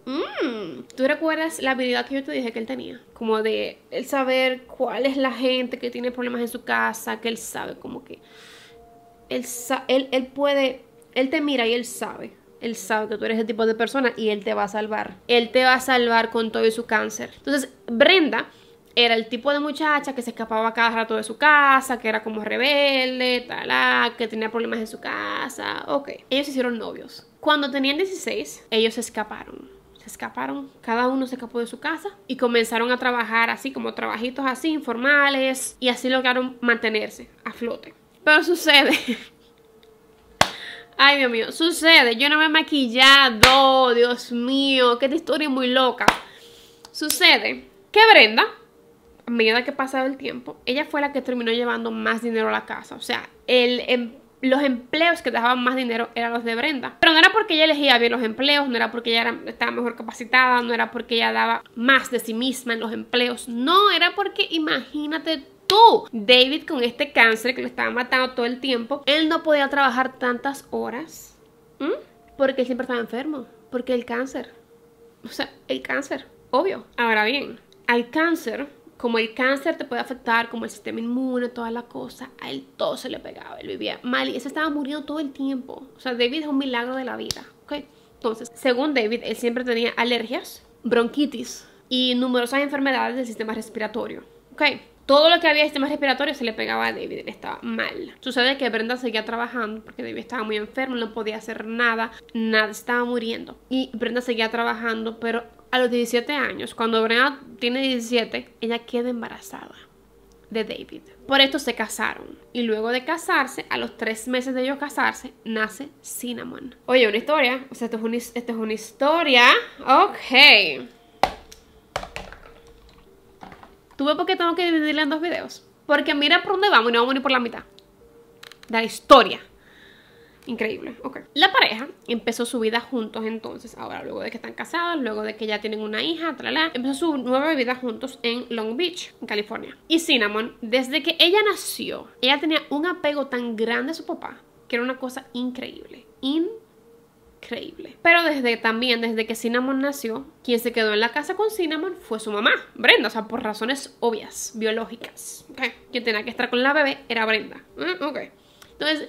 Mm, ¿Tú recuerdas la habilidad que yo te dije que él tenía? Como de él saber cuál es la gente que tiene problemas en su casa, que él sabe como que... Él, él, él puede, él te mira y él sabe, él sabe que tú eres ese tipo de persona y él te va a salvar. Él te va a salvar con todo y su cáncer. Entonces, Brenda era el tipo de muchacha que se escapaba cada rato de su casa, que era como rebelde, talá, que tenía problemas en su casa. Ok, ellos se hicieron novios. Cuando tenían dieciséis, ellos se escaparon. Se escaparon, cada uno se escapó de su casa y comenzaron a trabajar así como trabajitos así informales y así lograron mantenerse a flote. Pero sucede, ay Dios mío, sucede, yo no me he maquillado, Dios mío, que esta historia es muy loca. Sucede que Brenda, a medida que pasaba el tiempo, ella fue la que terminó llevando más dinero a la casa. O sea, el, el, los empleos que dejaban más dinero eran los de Brenda. Pero no era porque ella elegía bien los empleos, no era porque ella era, estaba mejor capacitada, no era porque ella daba más de sí misma en los empleos. No, era porque, imagínate tú, David con este cáncer que lo estaba matando todo el tiempo, él no podía trabajar tantas horas. ¿Mm? Porque él siempre estaba enfermo. Porque el cáncer. O sea, el cáncer, obvio. Ahora bien, al cáncer, como el cáncer te puede afectar, como el sistema inmune, toda la cosa, a él todo se le pegaba, él vivía mal y él se estaba muriendo todo el tiempo. O sea, David es un milagro de la vida, ¿ok? Entonces, según David, él siempre tenía alergias, bronquitis y numerosas enfermedades del sistema respiratorio, ¿ok? Todo lo que había del sistema respiratorio se le pegaba a David, él estaba mal. Sucede que Brenda seguía trabajando porque David estaba muy enfermo, no podía hacer nada, nada, estaba muriendo. Y Brenda seguía trabajando, pero a los diecisiete años, cuando Brenda tiene diecisiete, ella queda embarazada de David. Por esto se casaron. Y luego de casarse, a los tres meses de ellos casarse, nace Cinnamon. Oye, una historia. O sea, esto es una, esto es una historia. Ok. ¿Tú ves por qué tengo que dividirla en dos videos? Porque mira por dónde vamos y no vamos ni por la mitad de la historia. Increíble, ok. La pareja empezó su vida juntos entonces, ahora luego de que están casados, luego de que ya tienen una hija, tralala, empezó su nueva vida juntos en Long Beach, en California. Y Cinnamon, desde que ella nació, ella tenía un apego tan grande a su papá, que era una cosa increíble, increíble. Pero desde también, desde que Cinnamon nació, quien se quedó en la casa con Cinnamon fue su mamá, Brenda, o sea, por razones obvias, biológicas, ok. Quien tenía que estar con la bebé era Brenda, ¿eh? Ok. Entonces,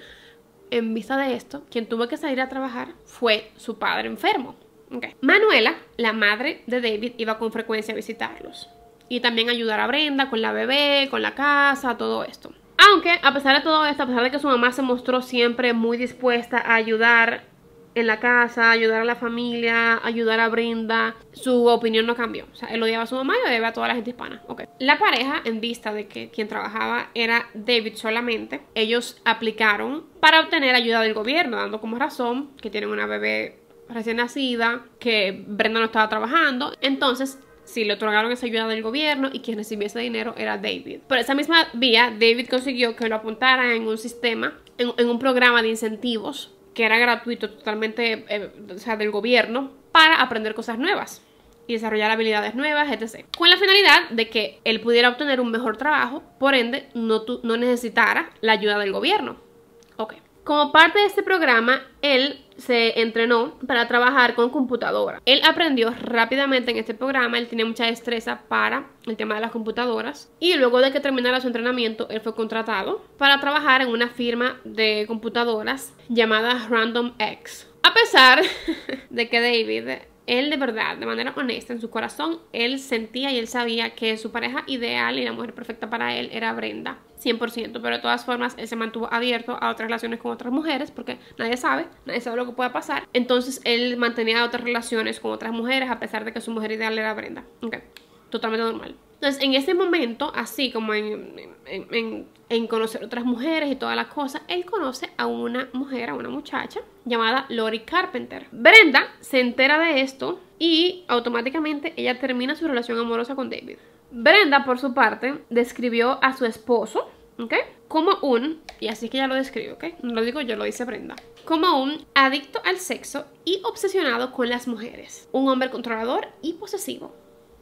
en vista de esto, quien tuvo que salir a trabajar fue su padre enfermo. Okay. Manuela, la madre de David, iba con frecuencia a visitarlos. Y también ayudar a Brenda con la bebé, con la casa, todo esto. Aunque, a pesar de todo esto, a pesar de que su mamá se mostró siempre muy dispuesta a ayudar en la casa, ayudar a la familia, ayudar a Brenda, su opinión no cambió. O sea, él odiaba a su mamá y odiaba a toda la gente hispana. Okay. La pareja, en vista de que quien trabajaba era David solamente, ellos aplicaron para obtener ayuda del gobierno, dando como razón que tienen una bebé recién nacida, que Brenda no estaba trabajando. Entonces, sí, le otorgaron esa ayuda del gobierno y quien recibía ese dinero era David. Por esa misma vía, David consiguió que lo apuntaran en un sistema, en, en un programa de incentivos que era gratuito, totalmente, eh, o sea, del gobierno, para aprender cosas nuevas y desarrollar habilidades nuevas, etcétera. Con la finalidad de que él pudiera obtener un mejor trabajo, por ende, no, tu, no necesitara la ayuda del gobierno. Ok. Como parte de este programa, él se entrenó para trabajar con computadoras. Él aprendió rápidamente en este programa, él tenía mucha destreza para el tema de las computadoras. Y luego de que terminara su entrenamiento, él fue contratado para trabajar en una firma de computadoras llamada Random X. A pesar de que David, él de verdad, de manera honesta, en su corazón, él sentía y él sabía que su pareja ideal y la mujer perfecta para él era Brenda, cien por ciento, pero de todas formas él se mantuvo abierto a otras relaciones con otras mujeres porque nadie sabe, nadie sabe lo que pueda pasar. Entonces él mantenía otras relaciones con otras mujeres a pesar de que su mujer ideal era Brenda. Ok, totalmente normal. Entonces en ese momento, así como en, en, en, en conocer otras mujeres y todas las cosas, él conoce a una mujer, a una muchacha llamada Lori Carpenter. Brenda se entera de esto y automáticamente ella termina su relación amorosa con David. Brenda, por su parte, describió a su esposo, ¿ok?, como un, y así es que ella lo describe, ¿ok?, no lo digo yo, lo dice Brenda, como un adicto al sexo y obsesionado con las mujeres. Un hombre controlador y posesivo.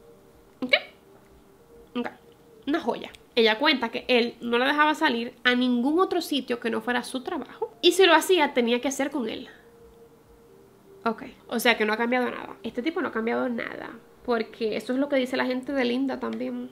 ¿Ok? Ok. Una joya. Ella cuenta que él no la dejaba salir a ningún otro sitio que no fuera su trabajo. Y si lo hacía, tenía que hacer con él. Ok. O sea que no ha cambiado nada. Este tipo no ha cambiado nada. Porque eso es lo que dice la gente de Linda también.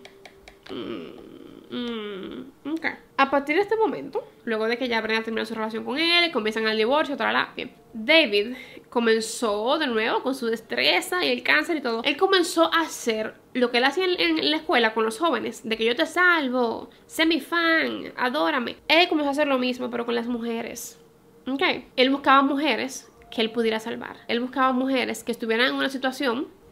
Mm, mm, ok. A partir de este momento, luego de que ya Brenda terminó su relación con él, comienzan el divorcio, tal, bien. David comenzó de nuevo con su destreza y el cáncer y todo. Él comenzó a hacer lo que él hacía en, en la escuela con los jóvenes, de que yo te salvo, sé mi fan, adórame. Él comenzó a hacer lo mismo, pero con las mujeres. Ok. Él buscaba mujeres que él pudiera salvar. Él buscaba mujeres que estuvieran en una situación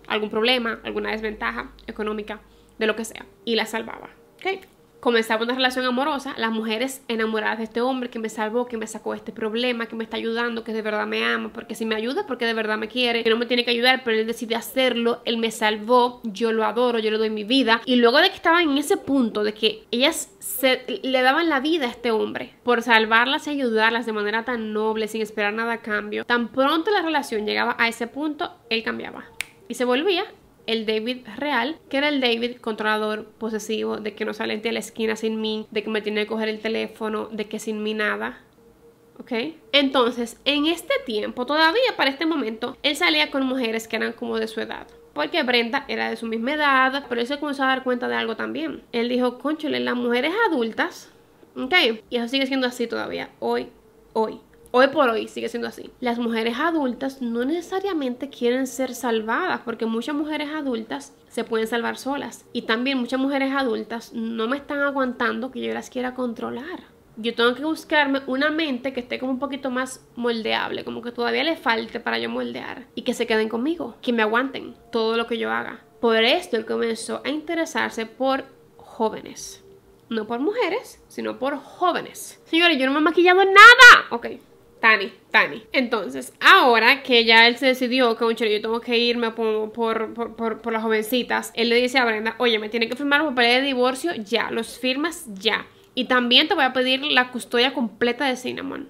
algún problema, alguna desventaja económica, de lo que sea, y la salvaba, ¿ok? Comenzaba una relación amorosa, las mujeres enamoradas de este hombre que me salvó, que me sacó de este problema, que me está ayudando, que de verdad me ama, porque si me ayuda, porque de verdad me quiere, que no me tiene que ayudar, pero él decide hacerlo, él me salvó, yo lo adoro, yo le doy mi vida. Y luego de que estaban en ese punto de que ellas se, le daban la vida a este hombre por salvarlas y ayudarlas de manera tan noble, sin esperar nada a cambio, tan pronto la relación llegaba a ese punto, él cambiaba y se volvía el David real, que era el David controlador, posesivo, de que no sale a la esquina sin mí, de que me tiene que coger el teléfono, de que sin mí nada, ¿ok? Entonces, en este tiempo, todavía para este momento, él salía con mujeres que eran como de su edad, porque Brenda era de su misma edad, pero él se comenzó a dar cuenta de algo también. Él dijo, cónchale, las mujeres adultas, ¿ok? Y eso sigue siendo así todavía, hoy, hoy. Hoy por hoy sigue siendo así. Las mujeres adultas no necesariamente quieren ser salvadas, porque muchas mujeres adultas se pueden salvar solas. Y también muchas mujeres adultas no me están aguantando que yo las quiera controlar. Yo tengo que buscarme una mente que esté como un poquito más moldeable, como que todavía le falte para yo moldear. Y que se queden conmigo, que me aguanten todo lo que yo haga. Por esto él comenzó a interesarse por jóvenes. No por mujeres, sino por jóvenes. Señores, yo no me he maquillado en nada. Ok. Tani, Tani. Entonces, ahora que ya él se decidió que un yo tengo que irme por, por, por, por, por las jovencitas, él le dice a Brenda, oye, me tiene que firmar un papel de divorcio ya, los firmas ya. Y también te voy a pedir la custodia completa de Cinnamon.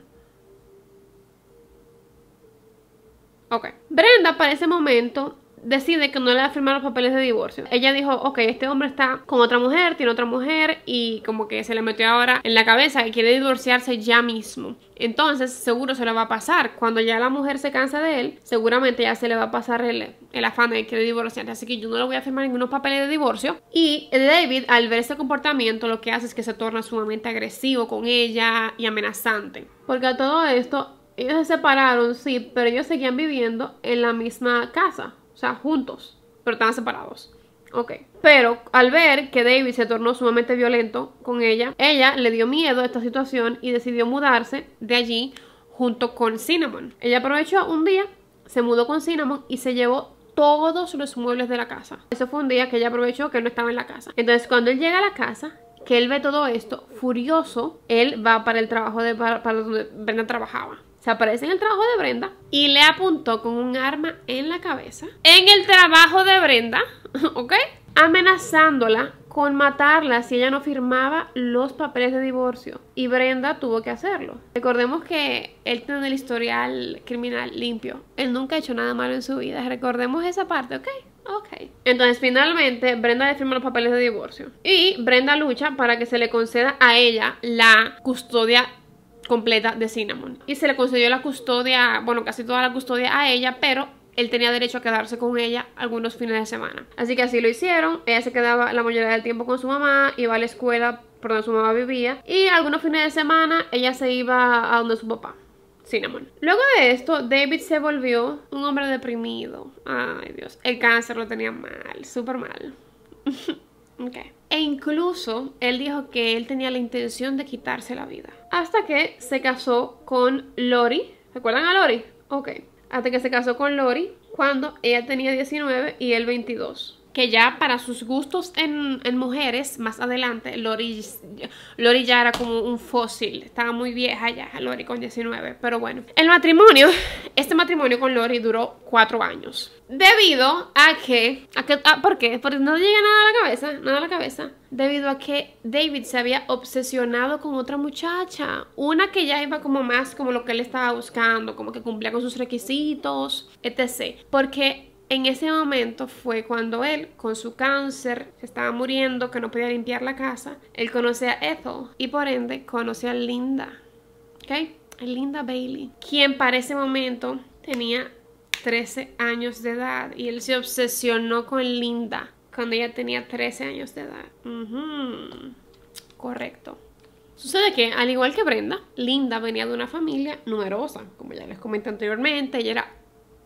Ok. Brenda para ese momento decide que no le va a firmar los papeles de divorcio. Ella dijo, ok, este hombre está con otra mujer, tiene otra mujer y como que se le metió ahora en la cabeza que quiere divorciarse ya mismo. Entonces seguro se le va a pasar. Cuando ya la mujer se cansa de él, seguramente ya se le va a pasar el, el afán de que quiere divorciarse. Así que yo no le voy a firmar ningunos papeles de divorcio. Y David, al ver ese comportamiento, lo que hace es que se torna sumamente agresivo con ella y amenazante. Porque a todo esto, ellos se separaron, sí, pero ellos seguían viviendo en la misma casa. O sea, juntos, pero estaban separados. Ok. Pero al ver que David se tornó sumamente violento con ella, ella le dio miedo a esta situación y decidió mudarse de allí junto con Cinnamon. Ella aprovechó un día, se mudó con Cinnamon y se llevó todos los muebles de la casa. Ese fue un día que ella aprovechó que él no estaba en la casa. Entonces, cuando él llega a la casa, que él ve todo esto, furioso, él va para el trabajo de para, para donde Brenda trabajaba. Se aparece en el trabajo de Brenda y le apuntó con un arma en la cabeza en el trabajo de Brenda, ¿ok? Amenazándola con matarla si ella no firmaba los papeles de divorcio. Y Brenda tuvo que hacerlo. Recordemos que él tiene el historial criminal limpio. Él nunca ha hecho nada malo en su vida. Recordemos esa parte, ¿ok? Ok. Entonces, finalmente, Brenda le firma los papeles de divorcio. Y Brenda lucha para que se le conceda a ella la custodia completa de Cinnamon. Y se le concedió la custodia, bueno, casi toda la custodia a ella, pero él tenía derecho a quedarse con ella algunos fines de semana. Así que así lo hicieron. Ella se quedaba la mayoría del tiempo con su mamá, iba a la escuela por donde su mamá vivía, y algunos fines de semana ella se iba a donde su papá, Cinnamon. Luego de esto, David se volvió un hombre deprimido. Ay, Dios. El cáncer lo tenía mal, súper mal. Okay. E incluso él dijo que él tenía la intención de quitarse la vida. Hasta que se casó con Lori. ¿Recuerdan a Lori? Ok. Hasta que se casó con Lori cuando ella tenía diecinueve y él veintidós. Que ya para sus gustos en, en mujeres, más adelante, Lori, Lori ya era como un fósil. Estaba muy vieja ya, Lori con diecinueve. Pero bueno, el matrimonio, este matrimonio con Lori duró cuatro años. Debido a que, a que a, ¿por qué? Porque no llega nada a la cabeza, nada a la cabeza. Debido a que David se había obsesionado con otra muchacha. Una que ya iba como más como lo que él estaba buscando, como que cumplía con sus requisitos, etcétera. Porque en ese momento fue cuando él, con su cáncer, se estaba muriendo, que no podía limpiar la casa. Él conoce a Ethel y por ende conoce a Linda, ¿ok? A Linda Bailey, quien para ese momento tenía trece años de edad y él se obsesionó con Linda cuando ella tenía trece años de edad. Uh-huh. Correcto. Sucede que, al igual que Brenda, Linda venía de una familia numerosa, como ya les comenté anteriormente. Ella era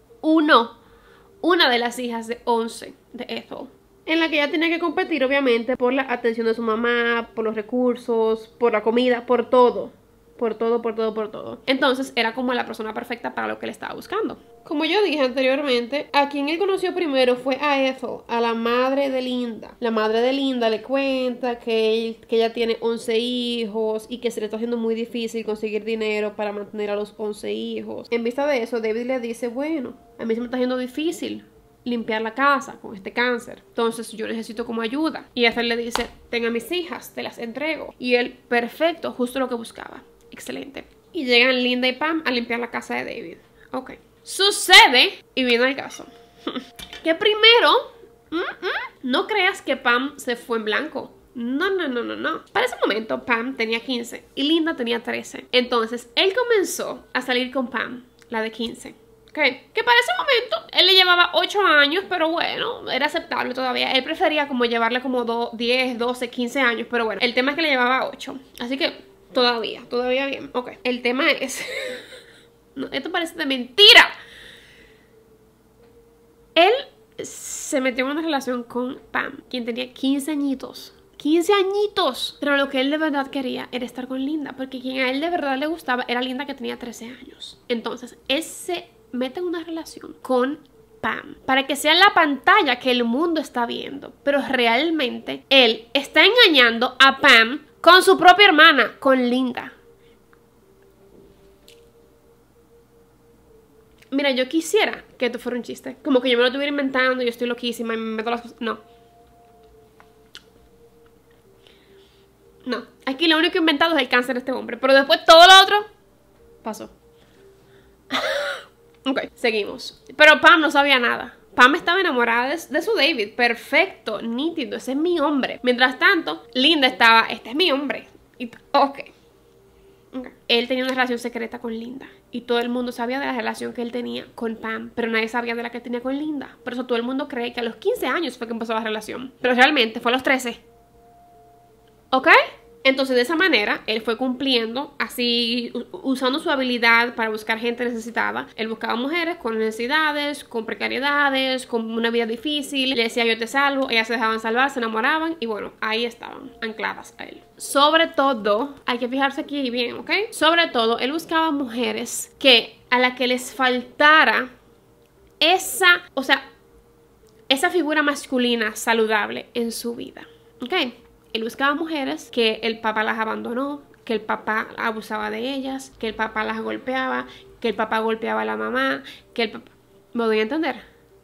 uno Una de las hijas de once de Ethel, en la que ella tenía que competir obviamente por la atención de su mamá, por los recursos, por la comida, por todo, por todo, por todo, por todo. Entonces era como la persona perfecta para lo que él estaba buscando. Como yo dije anteriormente, a quien él conoció primero fue a Ethel, a la madre de Linda. La madre de Linda le cuenta que, él, que ella tiene once hijos y que se le está haciendo muy difícil conseguir dinero para mantener a los once hijos. En vista de eso, David le dice, bueno, a mí se me está haciendo difícil limpiar la casa con este cáncer, entonces yo necesito como ayuda. Y Ethel le dice, tenga mis hijas, te las entrego. Y él, perfecto, justo lo que buscaba. Excelente. Y llegan Linda y Pam a limpiar la casa de David. Ok. Sucede, y viene el caso, que primero, mm, mm, no creas que Pam se fue en blanco. No, no, no, no, no. Para ese momento Pam tenía quince y Linda tenía trece. Entonces él comenzó a salir con Pam, la de quince. Okay. Que para ese momento él le llevaba ocho años, pero bueno, era aceptable todavía. Él prefería como llevarle como diez, doce, quince años, pero bueno, el tema es que le llevaba ocho. Así que todavía, todavía bien. Ok, el tema es... no, esto parece de mentira. Él se metió en una relación con Pam, quien tenía quince añitos. quince añitos. Pero lo que él de verdad quería era estar con Linda, porque quien a él de verdad le gustaba era Linda, que tenía trece años. Entonces, él se mete en una relación con Pam para que sea la pantalla que el mundo está viendo, pero realmente él está engañando a Pam con su propia hermana, con Linda. Mira, yo quisiera que esto fuera un chiste, como que yo me lo estuviera inventando, yo estoy loquísima y me meto las cosas. No. No, aquí lo único inventado es el cáncer de este hombre, pero después todo lo otro pasó. Ok, seguimos. Pero Pam no sabía nada. Pam estaba enamorada de, de su David. Perfecto, nítido, ese es mi hombre. Mientras tanto, Linda estaba, este es mi hombre. Y, ok. Okay. Él tenía una relación secreta con Linda. Y todo el mundo sabía de la relación que él tenía con Pam. Pero nadie sabía de la que tenía con Linda. Por eso todo el mundo cree que a los quince años fue que empezó la relación. Pero realmente fue a los trece. ¿Ok? Entonces de esa manera él fue cumpliendo, así usando su habilidad para buscar gente necesitada. Él buscaba mujeres con necesidades, con precariedades, con una vida difícil. Le decía yo te salvo, ellas se dejaban salvar, se enamoraban y bueno, ahí estaban, ancladas a él. Sobre todo, hay que fijarse aquí bien, ¿ok? Sobre todo, él buscaba mujeres que a la que les faltara esa, o sea, esa figura masculina saludable en su vida, ¿ok? Él buscaba mujeres que el papá las abandonó, que el papá abusaba de ellas, que el papá las golpeaba, que el papá golpeaba a la mamá, que el papá... ¿Me doy a entender?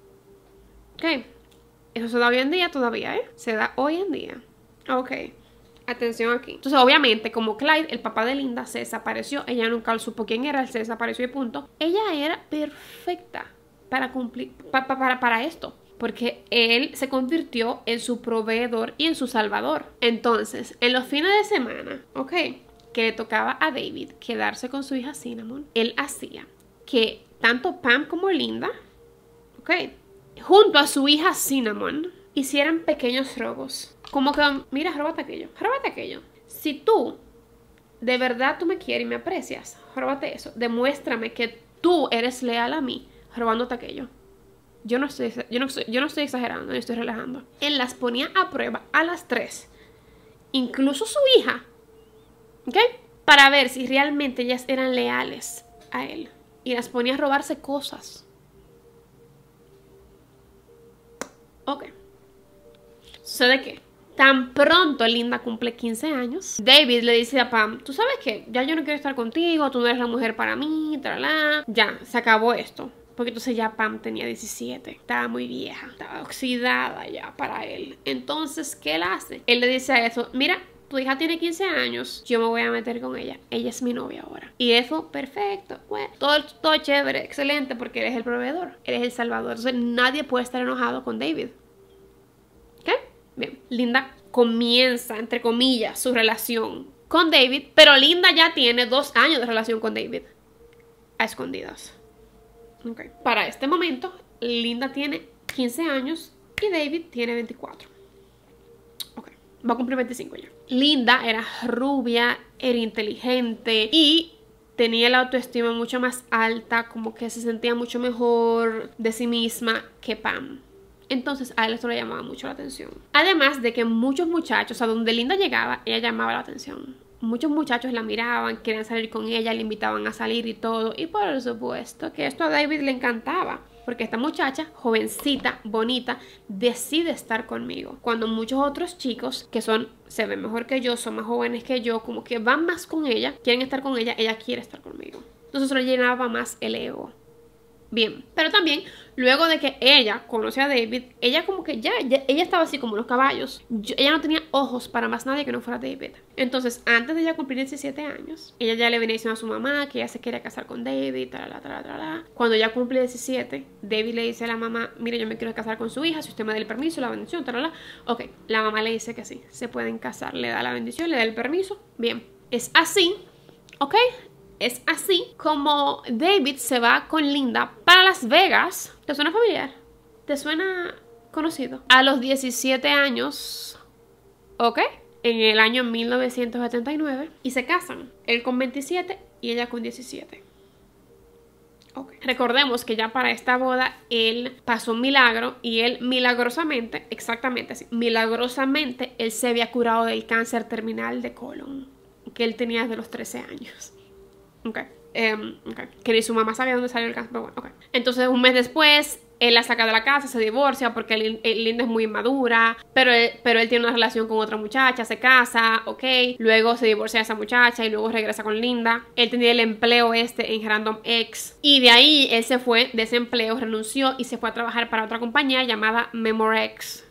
Ok. Eso se da hoy en día todavía, ¿eh? Se da hoy en día. Ok. Atención aquí. Entonces, obviamente, como Clyde, el papá de Linda, se desapareció. Ella nunca supo quién era, él se desapareció y punto. Ella era perfecta para cumplir, pa, pa, para, para esto. Porque él se convirtió en su proveedor y en su salvador. Entonces, en los fines de semana, ok, que le tocaba a David quedarse con su hija Cinnamon, él hacía que tanto Pam como Linda, ok, junto a su hija Cinnamon, hicieran pequeños robos. Como que, mira, róbate aquello, róbate aquello. Si tú, de verdad tú me quieres y me aprecias, róbate eso. Demuéstrame que tú eres leal a mí, robándote aquello. Yo no, estoy, yo, no estoy, yo no estoy exagerando, yo estoy relajando. Él las ponía a prueba a las tres. Incluso su hija. ¿Ok? Para ver si realmente ellas eran leales a él. Y las ponía a robarse cosas. Ok. Sucede que tan pronto Linda cumple quince años, David le dice a Pam, tú sabes qué, ya yo no quiero estar contigo, tú no eres la mujer para mí, tarala. Ya, se acabó esto. Porque entonces ya Pam tenía diecisiete. Estaba muy vieja. Estaba oxidada ya para él. Entonces, ¿qué él hace? Él le dice a eso, mira, tu hija tiene quince años. Yo me voy a meter con ella. Ella es mi novia ahora. Y eso, perfecto. Bueno, todo, todo chévere, excelente, porque eres el proveedor. Eres el salvador. Entonces, nadie puede estar enojado con David. ¿Ok? Bien. Linda comienza, entre comillas, su relación con David. Pero Linda ya tiene dos años de relación con David. A escondidas. Okay. Para este momento, Linda tiene quince años y David tiene veinticuatro. Ok, va a cumplir veinticinco ya. Linda era rubia, era inteligente y tenía la autoestima mucho más alta, como que se sentía mucho mejor de sí misma que Pam. Entonces a él esto le llamaba mucho la atención. Además de que muchos muchachos, a donde Linda llegaba, ella llamaba la atención. muchos muchachos la miraban, querían salir con ella, le invitaban a salir y todo. Y por supuesto que esto a David le encantaba. Porque esta muchacha, jovencita, bonita, decide estar conmigo. Cuando muchos otros chicos que son, se ven mejor que yo, son más jóvenes que yo, como que van más con ella, quieren estar con ella, ella quiere estar conmigo. Entonces eso le llenaba más el ego. Bien, pero también luego de que ella conoce a David, ella como que ya, ya ella estaba así como los caballos. Yo, ella no tenía ojos para más nadie que no fuera David. Entonces, antes de ella cumplir diecisiete años, ella ya le venía diciendo a su mamá que ella se quería casar con David, talala, talala, talala. Cuando ella cumple diecisiete, David le dice a la mamá, mire, yo me quiero casar con su hija, si usted me da el permiso, la bendición, talala. Ok, la mamá le dice que sí, se pueden casar, le da la bendición, le da el permiso. Bien, es así, ok. Es así como David se va con Linda para Las Vegas. ¿Te suena familiar? ¿Te suena conocido? A los diecisiete años, ¿ok? En el año mil novecientos setenta y nueve. Y se casan. Él con veintisiete y ella con diecisiete. Okay. Recordemos que ya para esta boda él pasó un milagro y él milagrosamente, exactamente así, milagrosamente él se había curado del cáncer terminal de colon que él tenía desde los trece años. Ok, um, okay. Que ni su mamá sabía dónde salió el cáncer, pero bueno, ok. Entonces un mes después, él la saca de la casa, se divorcia porque él, él, Linda es muy inmadura, pero él, pero él tiene una relación con otra muchacha, se casa, ok. Luego se divorcia de esa muchacha y luego regresa con Linda. Él tenía el empleo este en Random X y de ahí él se fue de ese empleo, renunció y se fue a trabajar para otra compañía llamada Memorex.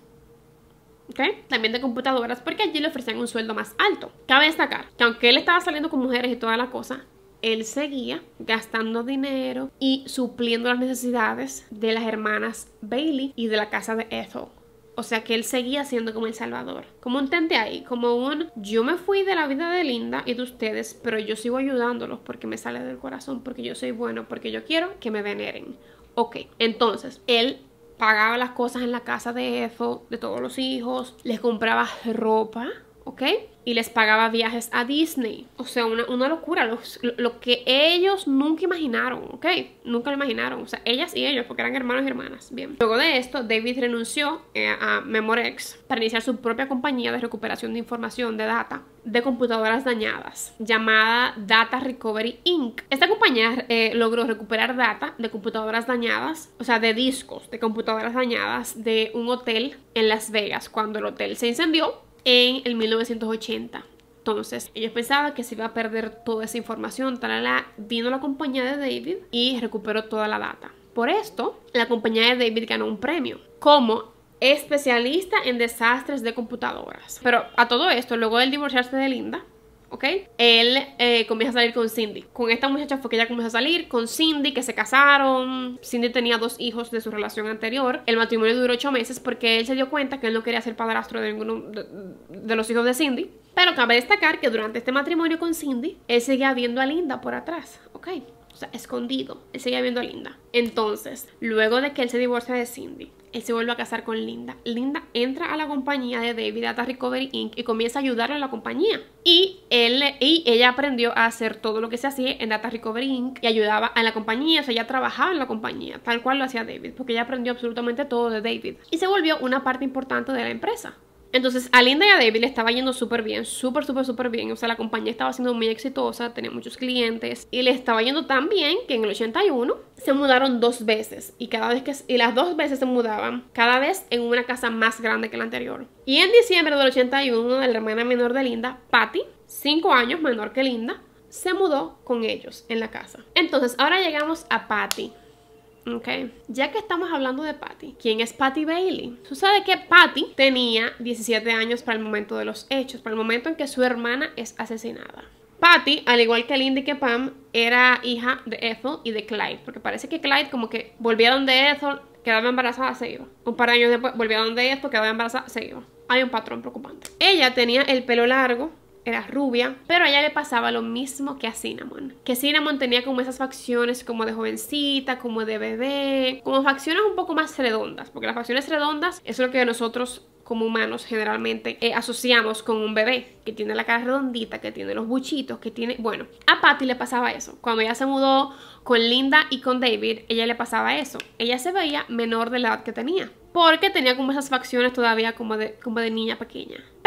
¿Okay? También de computadoras, porque allí le ofrecían un sueldo más alto. Cabe destacar que aunque él estaba saliendo con mujeres y toda la cosa, él seguía gastando dinero y supliendo las necesidades de las hermanas Bailey y de la casa de Ethel. O sea que él seguía siendo como el salvador. Como un tente ahí, como un yo me fui de la vida de Linda y de ustedes, pero yo sigo ayudándolos porque me sale del corazón, porque yo soy bueno, porque yo quiero que me veneren. Ok, entonces él pagaba las cosas en la casa de Ethel, de todos los hijos, les compraba ropa, ¿ok? Y les pagaba viajes a Disney. O sea, una, una locura. Los, lo, lo que ellos nunca imaginaron, ¿ok? Nunca lo imaginaron. O sea, ellas y ellos, porque eran hermanos y hermanas. Bien. Luego de esto, David renunció eh, a Memorex para iniciar su propia compañía de recuperación de información, de data, de computadoras dañadas, llamada Data Recovery incorporated. Esta compañía eh, logró recuperar data de computadoras dañadas, o sea, de discos de computadoras dañadas de un hotel en Las Vegas, cuando el hotel se incendió en el mil novecientos ochenta. Entonces, ellos pensaban que se iba a perder toda esa información. Talala, vino la compañía de David y recuperó toda la data. Por esto, la compañía de David ganó un premio como especialista en desastres de computadoras. Pero a todo esto, luego de divorciarse de Linda, ¿ok? Él eh, comienza a salir con Cindy. Con esta muchacha fue que ella comenzó a salir, con Cindy, que se casaron. Cindy tenía dos hijos de su relación anterior. El matrimonio duró ocho meses porque él se dio cuenta que él no quería ser padrastro de ninguno de, de los hijos de Cindy. Pero cabe destacar que durante este matrimonio con Cindy, él seguía viendo a Linda por atrás, ¿ok? O sea, escondido. Él seguía viendo a Linda. Entonces, luego de que él se divorcia de Cindy, él se vuelve a casar con Linda. Linda entra a la compañía de David, Data Recovery incorporated, y comienza a ayudarle a la compañía. Y, él, y ella aprendió a hacer todo lo que se hacía en Data Recovery incorporated y ayudaba a la compañía. O sea, ella trabajaba en la compañía, tal cual lo hacía David, porque ella aprendió absolutamente todo de David. Y se volvió una parte importante de la empresa. Entonces a Linda y a David le estaba yendo súper bien, súper, súper, súper bien. O sea, la compañía estaba siendo muy exitosa, tenía muchos clientes y le estaba yendo tan bien que en el ochenta y uno se mudaron dos veces. Y cada vez que y las dos veces se mudaban, cada vez en una casa más grande que la anterior. Y en diciembre del ochenta y uno, la hermana menor de Linda, Patty, cinco años menor que Linda, se mudó con ellos en la casa. Entonces ahora llegamos a Patty. Ok, ya que estamos hablando de Patty, ¿quién es Patty Bailey? Sucede que Patty tenía diecisiete años para el momento de los hechos, para el momento en que su hermana es asesinada. Patty, al igual que Linda y que Pam, era hija de Ethel y de Clyde, porque parece que Clyde como que volvía donde Ethel, quedaba embarazada, se iba. Un par de años después volvía donde Ethel, quedaba embarazada, se iba. Hay un patrón preocupante. Ella tenía el pelo largo, era rubia, pero a ella le pasaba lo mismo que a Cinnamon. Que Cinnamon tenía como esas facciones como de jovencita, como de bebé, como facciones un poco más redondas, porque las facciones redondas es lo que nosotros como humanos generalmente eh, asociamos con un bebé, que tiene la cara redondita, que tiene los buchitos, que tiene... Bueno, a Patty le pasaba eso. Cuando ella se mudó con Linda y con David, ella le pasaba eso. Ella se veía menor de la edad que tenía, porque tenía como esas facciones todavía como de, como de niña pequeña. Pero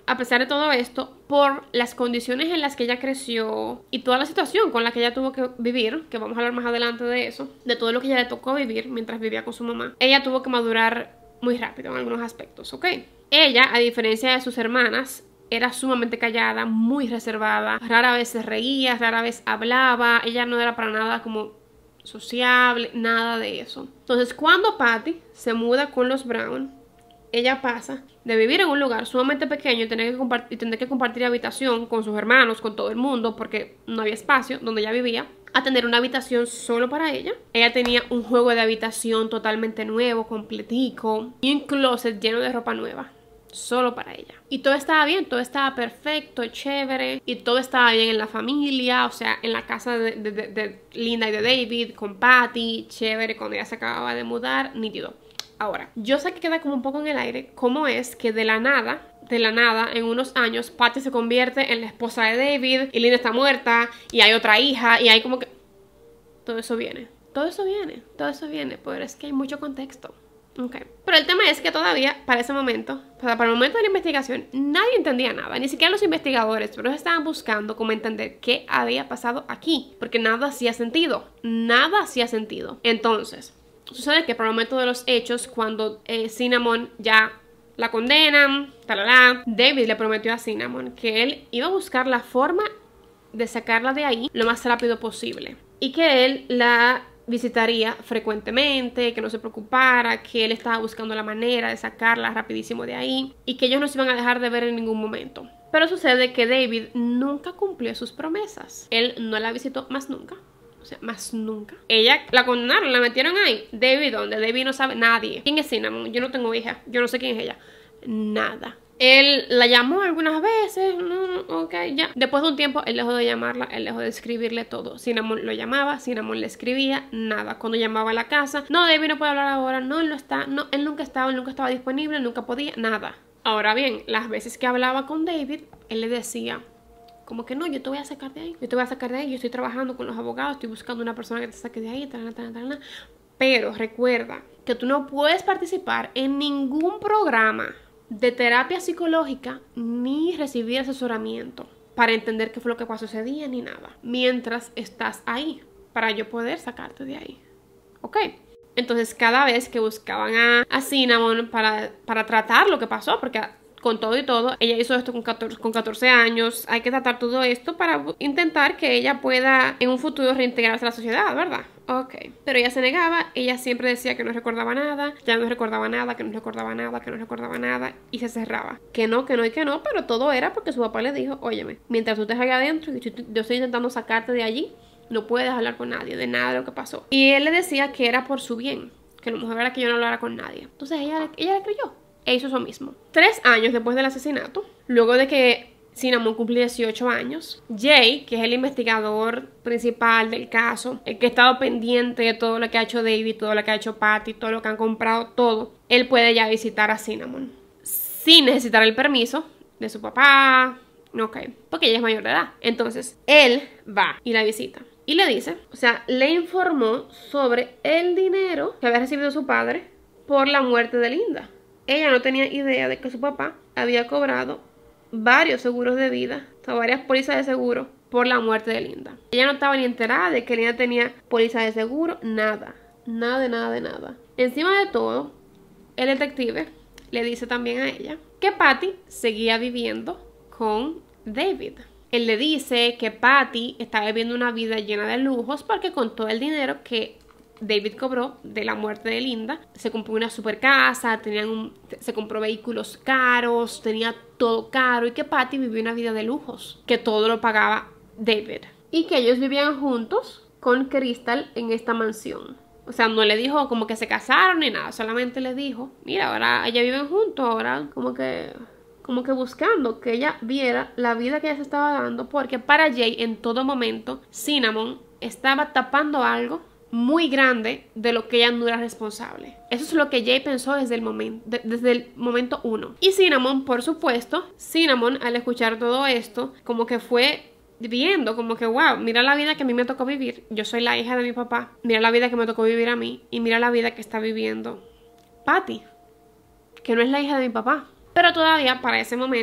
a pesar de todo esto, por las condiciones en las que ella creció y toda la situación con la que ella tuvo que vivir, que vamos a hablar más adelante de eso, de todo lo que ella le tocó vivir mientras vivía con su mamá, ella tuvo que madurar muy rápido en algunos aspectos, ¿ok? Ella, a diferencia de sus hermanas, era sumamente callada, muy reservada, rara vez se reía, rara vez hablaba, ella no era para nada como sociable, nada de eso. Entonces, cuando Patty se muda con los Brown, ella pasa de vivir en un lugar sumamente pequeño y tener que compartir, tener que compartir habitación con sus hermanos, con todo el mundo, porque no había espacio donde ella vivía, a tener una habitación solo para ella. Ella tenía un juego de habitación totalmente nuevo, completico, y un closet lleno de ropa nueva, solo para ella. Y todo estaba bien, todo estaba perfecto, chévere, y todo estaba bien en la familia, o sea, en la casa de, de, de, de Linda y de David, con Patty, chévere, cuando ella se acababa de mudar, nítido. Ahora, yo sé que queda como un poco en el aire cómo es que de la nada, de la nada, en unos años, Patty se convierte en la esposa de David y Linda está muerta y hay otra hija y hay como que... Todo eso viene, todo eso viene, todo eso viene, pero es que hay mucho contexto. Okay. Pero el tema es que todavía, para ese momento, o sea, para el momento de la investigación, nadie entendía nada, ni siquiera los investigadores, pero ellos estaban buscando cómo entender qué había pasado aquí, porque nada hacía sentido, nada hacía sentido. Entonces... sucede que para el momento de los hechos, cuando eh, Cinnamon ya la condenan, talala, David le prometió a Cinnamon que él iba a buscar la forma de sacarla de ahí lo más rápido posible. Y que él la visitaría frecuentemente, que no se preocupara, que él estaba buscando la manera de sacarla rapidísimo de ahí. Y que ellos no se iban a dejar de ver en ningún momento. Pero sucede que David nunca cumplió sus promesas. Él no la visitó más nunca. O sea, más nunca. Ella la condenaron, la metieron ahí. David, ¿dónde? David no sabe nadie. ¿Quién es Cinnamon? Yo no tengo hija. Yo no sé quién es ella. Nada. Él la llamó algunas veces. No, ok, ya. Después de un tiempo, él dejó de llamarla. Él dejó de escribirle todo. Cinnamon lo llamaba. Cinnamon le escribía. Nada. Cuando llamaba a la casa. No, David no puede hablar ahora. No, él no está. No, él nunca estaba. Él nunca estaba disponible. Él nunca podía. Nada. Ahora bien, las veces que hablaba con David, él le decía... como que no, yo te voy a sacar de ahí, yo te voy a sacar de ahí, yo estoy trabajando con los abogados, estoy buscando una persona que te saque de ahí, tal, tal, tal, tal. Pero recuerda que tú no puedes participar en ningún programa de terapia psicológica ni recibir asesoramiento para entender qué fue lo que pasó ese día ni nada, mientras estás ahí, para yo poder sacarte de ahí, ¿ok? Entonces cada vez que buscaban a, a Cinnamon para, para tratar lo que pasó, porque... con todo y todo, ella hizo esto con catorce, con catorce años. Hay que tratar todo esto para intentar que ella pueda en un futuro reintegrarse a la sociedad, ¿verdad? Ok. Pero ella se negaba, ella siempre decía que no recordaba nada, ya no recordaba nada, que no recordaba nada, que no recordaba nada, y se cerraba. Que no, que no y que no, pero todo era porque su papá le dijo, óyeme, mientras tú estés allá adentro y yo estoy intentando sacarte de allí, no puedes hablar con nadie de nada de lo que pasó. Y él le decía que era por su bien, que lo mejor era que yo no hablara con nadie. Entonces ella, ella le creyó. E hizo eso mismo. Tres años después del asesinato, luego de que Cinnamon cumplió dieciocho años, Jay, que es el investigador principal del caso, el que ha estado pendiente de todo lo que ha hecho David, todo lo que ha hecho Patty, todo lo que han comprado, todo, él puede ya visitar a Cinnamon sin necesitar el permiso de su papá, ok, porque ella es mayor de edad. Entonces, él va y la visita. Y le dice, o sea, le informó sobre el dinero que había recibido su padre por la muerte de Linda. Ella no tenía idea de que su papá había cobrado varios seguros de vida, o sea, varias pólizas de seguro por la muerte de Linda. Ella no estaba ni enterada de que Linda tenía póliza de seguro, nada, nada de nada de nada. Encima de todo, el detective le dice también a ella que Patty seguía viviendo con David. Él le dice que Patty estaba viviendo una vida llena de lujos porque con todo el dinero que David cobró de la muerte de Linda, se compró una super casa, tenían un, se compró vehículos caros, tenía todo caro, y que Patty vivió una vida de lujos, que todo lo pagaba David, y que ellos vivían juntos con Crystal en esta mansión. O sea, no le dijo como que se casaron ni nada, solamente le dijo, mira, ahora ella viven juntos, ahora como que... como que buscando que ella viera la vida que ella se estaba dando, porque para Jay en todo momento Cinnamon estaba tapando algo muy grande de lo que ella no era responsable. Eso es lo que Jay pensó desde el momento, de, desde el momento uno. Y Cinnamon, por supuesto, Cinnamon al escuchar todo esto, como que fue viendo, como que wow, mira la vida que a mí me tocó vivir. Yo soy la hija de mi papá. Mira la vida que me tocó vivir a mí. Y mira la vida que está viviendo Patty, que no es la hija de mi papá. Pero todavía para ese momento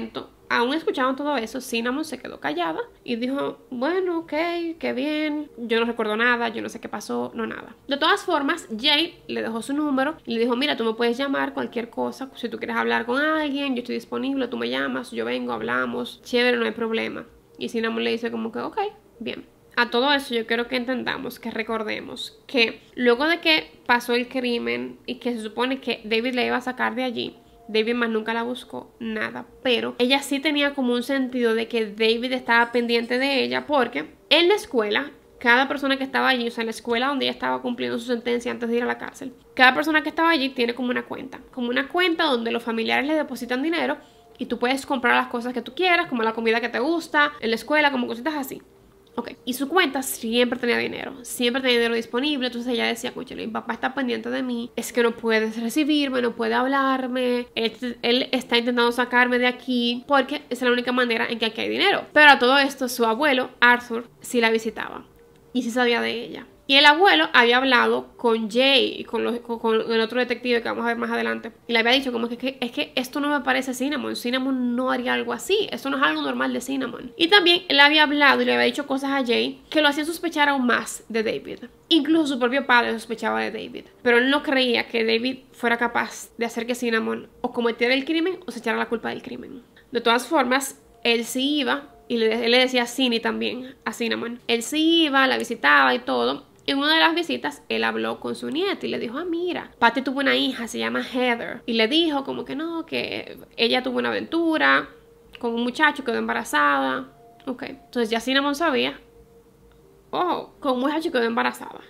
aún escuchaban todo eso, Cinnamon se quedó callada y dijo, bueno, ok, qué bien, yo no recuerdo nada, yo no sé qué pasó, no nada. De todas formas, Jade le dejó su número y le dijo, mira, tú me puedes llamar cualquier cosa, si tú quieres hablar con alguien, yo estoy disponible, tú me llamas, yo vengo, hablamos, chévere, no hay problema. Y Cinnamon le dice como que, ok, bien. A todo eso yo quiero que entendamos, que recordemos que luego de que pasó el crimen y que se supone que David le iba a sacar de allí, David más nunca la buscó, nada, pero ella sí tenía como un sentido de que David estaba pendiente de ella porque en la escuela, cada persona que estaba allí, o sea, en la escuela donde ella estaba cumpliendo su sentencia antes de ir a la cárcel, cada persona que estaba allí tiene como una cuenta, como una cuenta donde los familiares le depositan dinero y tú puedes comprar las cosas que tú quieras, como la comida que te gusta, en la escuela, como cositas así. Ok, y su cuenta siempre tenía dinero, siempre tenía dinero disponible, entonces ella decía, escúchale, mi papá está pendiente de mí, es que no puede recibirme, no puede hablarme, él, él está intentando sacarme de aquí, porque es la única manera en que aquí hay dinero. Pero a todo esto, su abuelo, Arthur, sí la visitaba y sí sabía de ella. Y el abuelo había hablado con Jay y con, los, con, con el otro detective que vamos a ver más adelante. Y le había dicho como que, que es que esto no me parece Cinnamon. Cinnamon no haría algo así. Esto no es algo normal de Cinnamon. Y también él había hablado y le había dicho cosas a Jay que lo hacían sospechar aún más de David. Incluso su propio padre sospechaba de David. Pero él no creía que David fuera capaz de hacer que Cinnamon o cometiera el crimen o se echara la culpa del crimen. De todas formas, él sí iba, y le, él le decía a Cindy también, a Cinnamon. Él sí iba, la visitaba y todo. En una de las visitas, él habló con su nieta y le dijo, ah, mira, Patty tuvo una hija, se llama Heather. Y le dijo como que no, que ella tuvo una aventura con un muchacho, quedó embarazada. Ok, entonces ya Cinnamon sabía. Oh, con un muchacho quedó embarazada.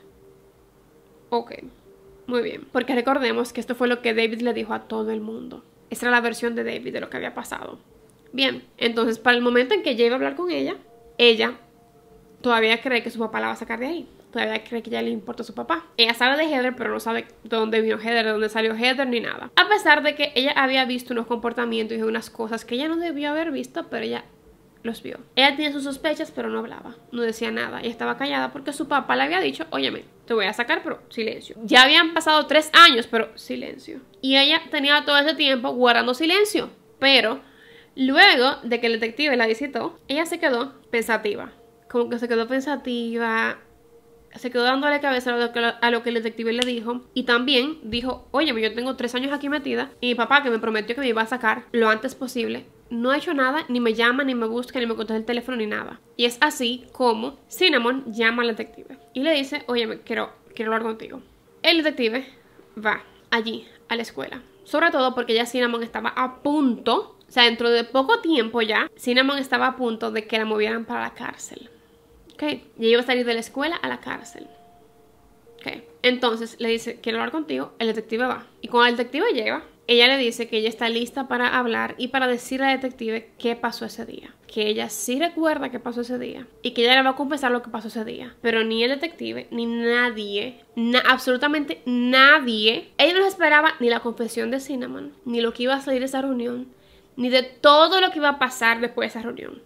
Ok, muy bien. Porque recordemos que esto fue lo que David le dijo a todo el mundo. Esa era la versión de David de lo que había pasado. Bien, entonces para el momento en que ella iba a hablar con ella, ella todavía cree que su papá la va a sacar de ahí. Todavía cree que ya le importa a su papá. Ella sabe de Heather, pero no sabe de dónde vino Heather, de dónde salió Heather, ni nada. A pesar de que ella había visto unos comportamientos y unas cosas que ella no debió haber visto, pero ella los vio. Ella tenía sus sospechas, pero no hablaba. No decía nada. Ella estaba callada porque su papá le había dicho, óyeme, te voy a sacar, pero silencio. Ya habían pasado tres años, pero silencio. Y ella tenía todo ese tiempo guardando silencio. Pero luego de que el detective la visitó, ella se quedó pensativa. Como que se quedó pensativa... Se quedó dándole cabeza a lo, que, a lo que el detective le dijo. Y también dijo, oye, yo tengo tres años aquí metida. Y mi papá, que me prometió que me iba a sacar lo antes posible, no ha hecho nada, ni me llama, ni me busca, ni me contesta el teléfono, ni nada. Y es así como Cinnamon llama al detective. Y le dice, oye, quiero, quiero hablar contigo. El detective va allí, a la escuela. Sobre todo porque ya Cinnamon estaba a punto, o sea, dentro de poco tiempo ya, Cinnamon estaba a punto de que la movieran para la cárcel. Ok, y ella iba a salir de la escuela a la cárcel. Ok, entonces le dice, quiero hablar contigo, el detective va. Y cuando el detective llega, ella le dice que ella está lista para hablar y para decirle al detective qué pasó ese día. Que ella sí recuerda qué pasó ese día. Y que ella le va a confesar lo que pasó ese día. Pero ni el detective, ni nadie, na absolutamente nadie, ella no esperaba ni la confesión de Cinnamon, ni lo que iba a salir de esa reunión, ni de todo lo que iba a pasar después de esa reunión.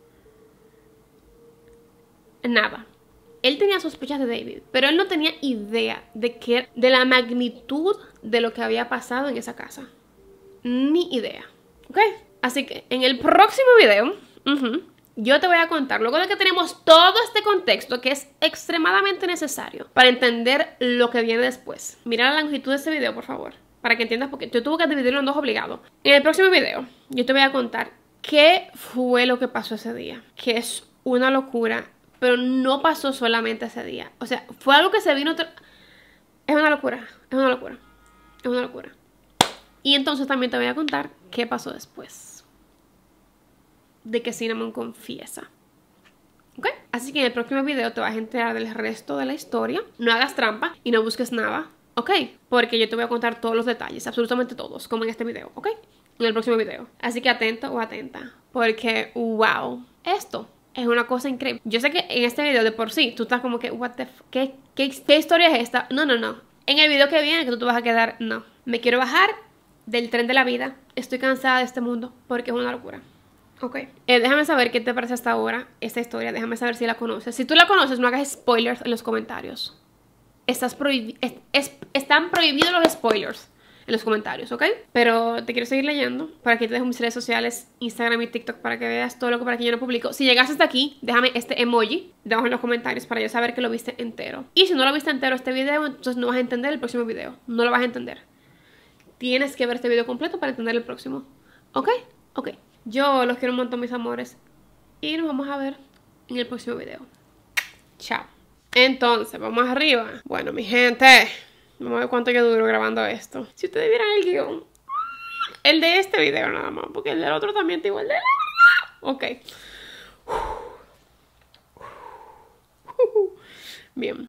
Nada. Él tenía sospechas de David, pero él no tenía idea de, que, de la magnitud de lo que había pasado en esa casa. Ni idea. ¿Ok? Así que en el próximo video, uh-huh, yo te voy a contar, luego de que tenemos todo este contexto que es extremadamente necesario para entender lo que viene después. Mira la longitud de este video, por favor, para que entiendas, porque yo tuve que dividirlo en dos obligado. En el próximo video, yo te voy a contar qué fue lo que pasó ese día, que es una locura. Pero no pasó solamente ese día. O sea, fue algo que se vino... Es una locura. Es una locura. Es una locura. Y entonces también te voy a contar qué pasó después de que Cinnamon confiesa. ¿Ok? Así que en el próximo video te vas a enterar del resto de la historia. No hagas trampa y no busques nada. ¿Ok? Porque yo te voy a contar todos los detalles. Absolutamente todos. Como en este video. ¿Ok? En el próximo video. Así que atento o atenta. Porque, wow. Esto... es una cosa increíble. Yo sé que en este video de por sí tú estás como que, what the f ¿Qué, qué, ¿qué historia es esta? No, no, no. En el video que viene que tú te vas a quedar, no. Me quiero bajar del tren de la vida. Estoy cansada de este mundo porque es una locura. Ok. Eh, déjame saber qué te parece hasta ahora esta historia. Déjame saber si la conoces. Si tú la conoces, no hagas spoilers en los comentarios. Estás prohibi es, es, están prohibidos los spoilers en los comentarios, ¿ok? Pero te quiero seguir leyendo. Por aquí te dejo mis redes sociales, Instagram y TikTok, para que veas todo lo que por aquí yo no publico. Si llegaste hasta aquí, déjame este emoji debajo en los comentarios para yo saber que lo viste entero. Y si no lo viste entero este video, entonces no vas a entender el próximo video. No lo vas a entender. Tienes que ver este video completo para entender el próximo. ¿Ok? Ok. Yo los quiero un montón, mis amores. Y nos vamos a ver en el próximo video. Chao. Entonces, vamos arriba. Bueno, mi gente, vamos a ver cuánto yo duro grabando esto. Si ustedes vieran el guión, el de este video nada más, porque el del otro también está igual de... Ok. Bien.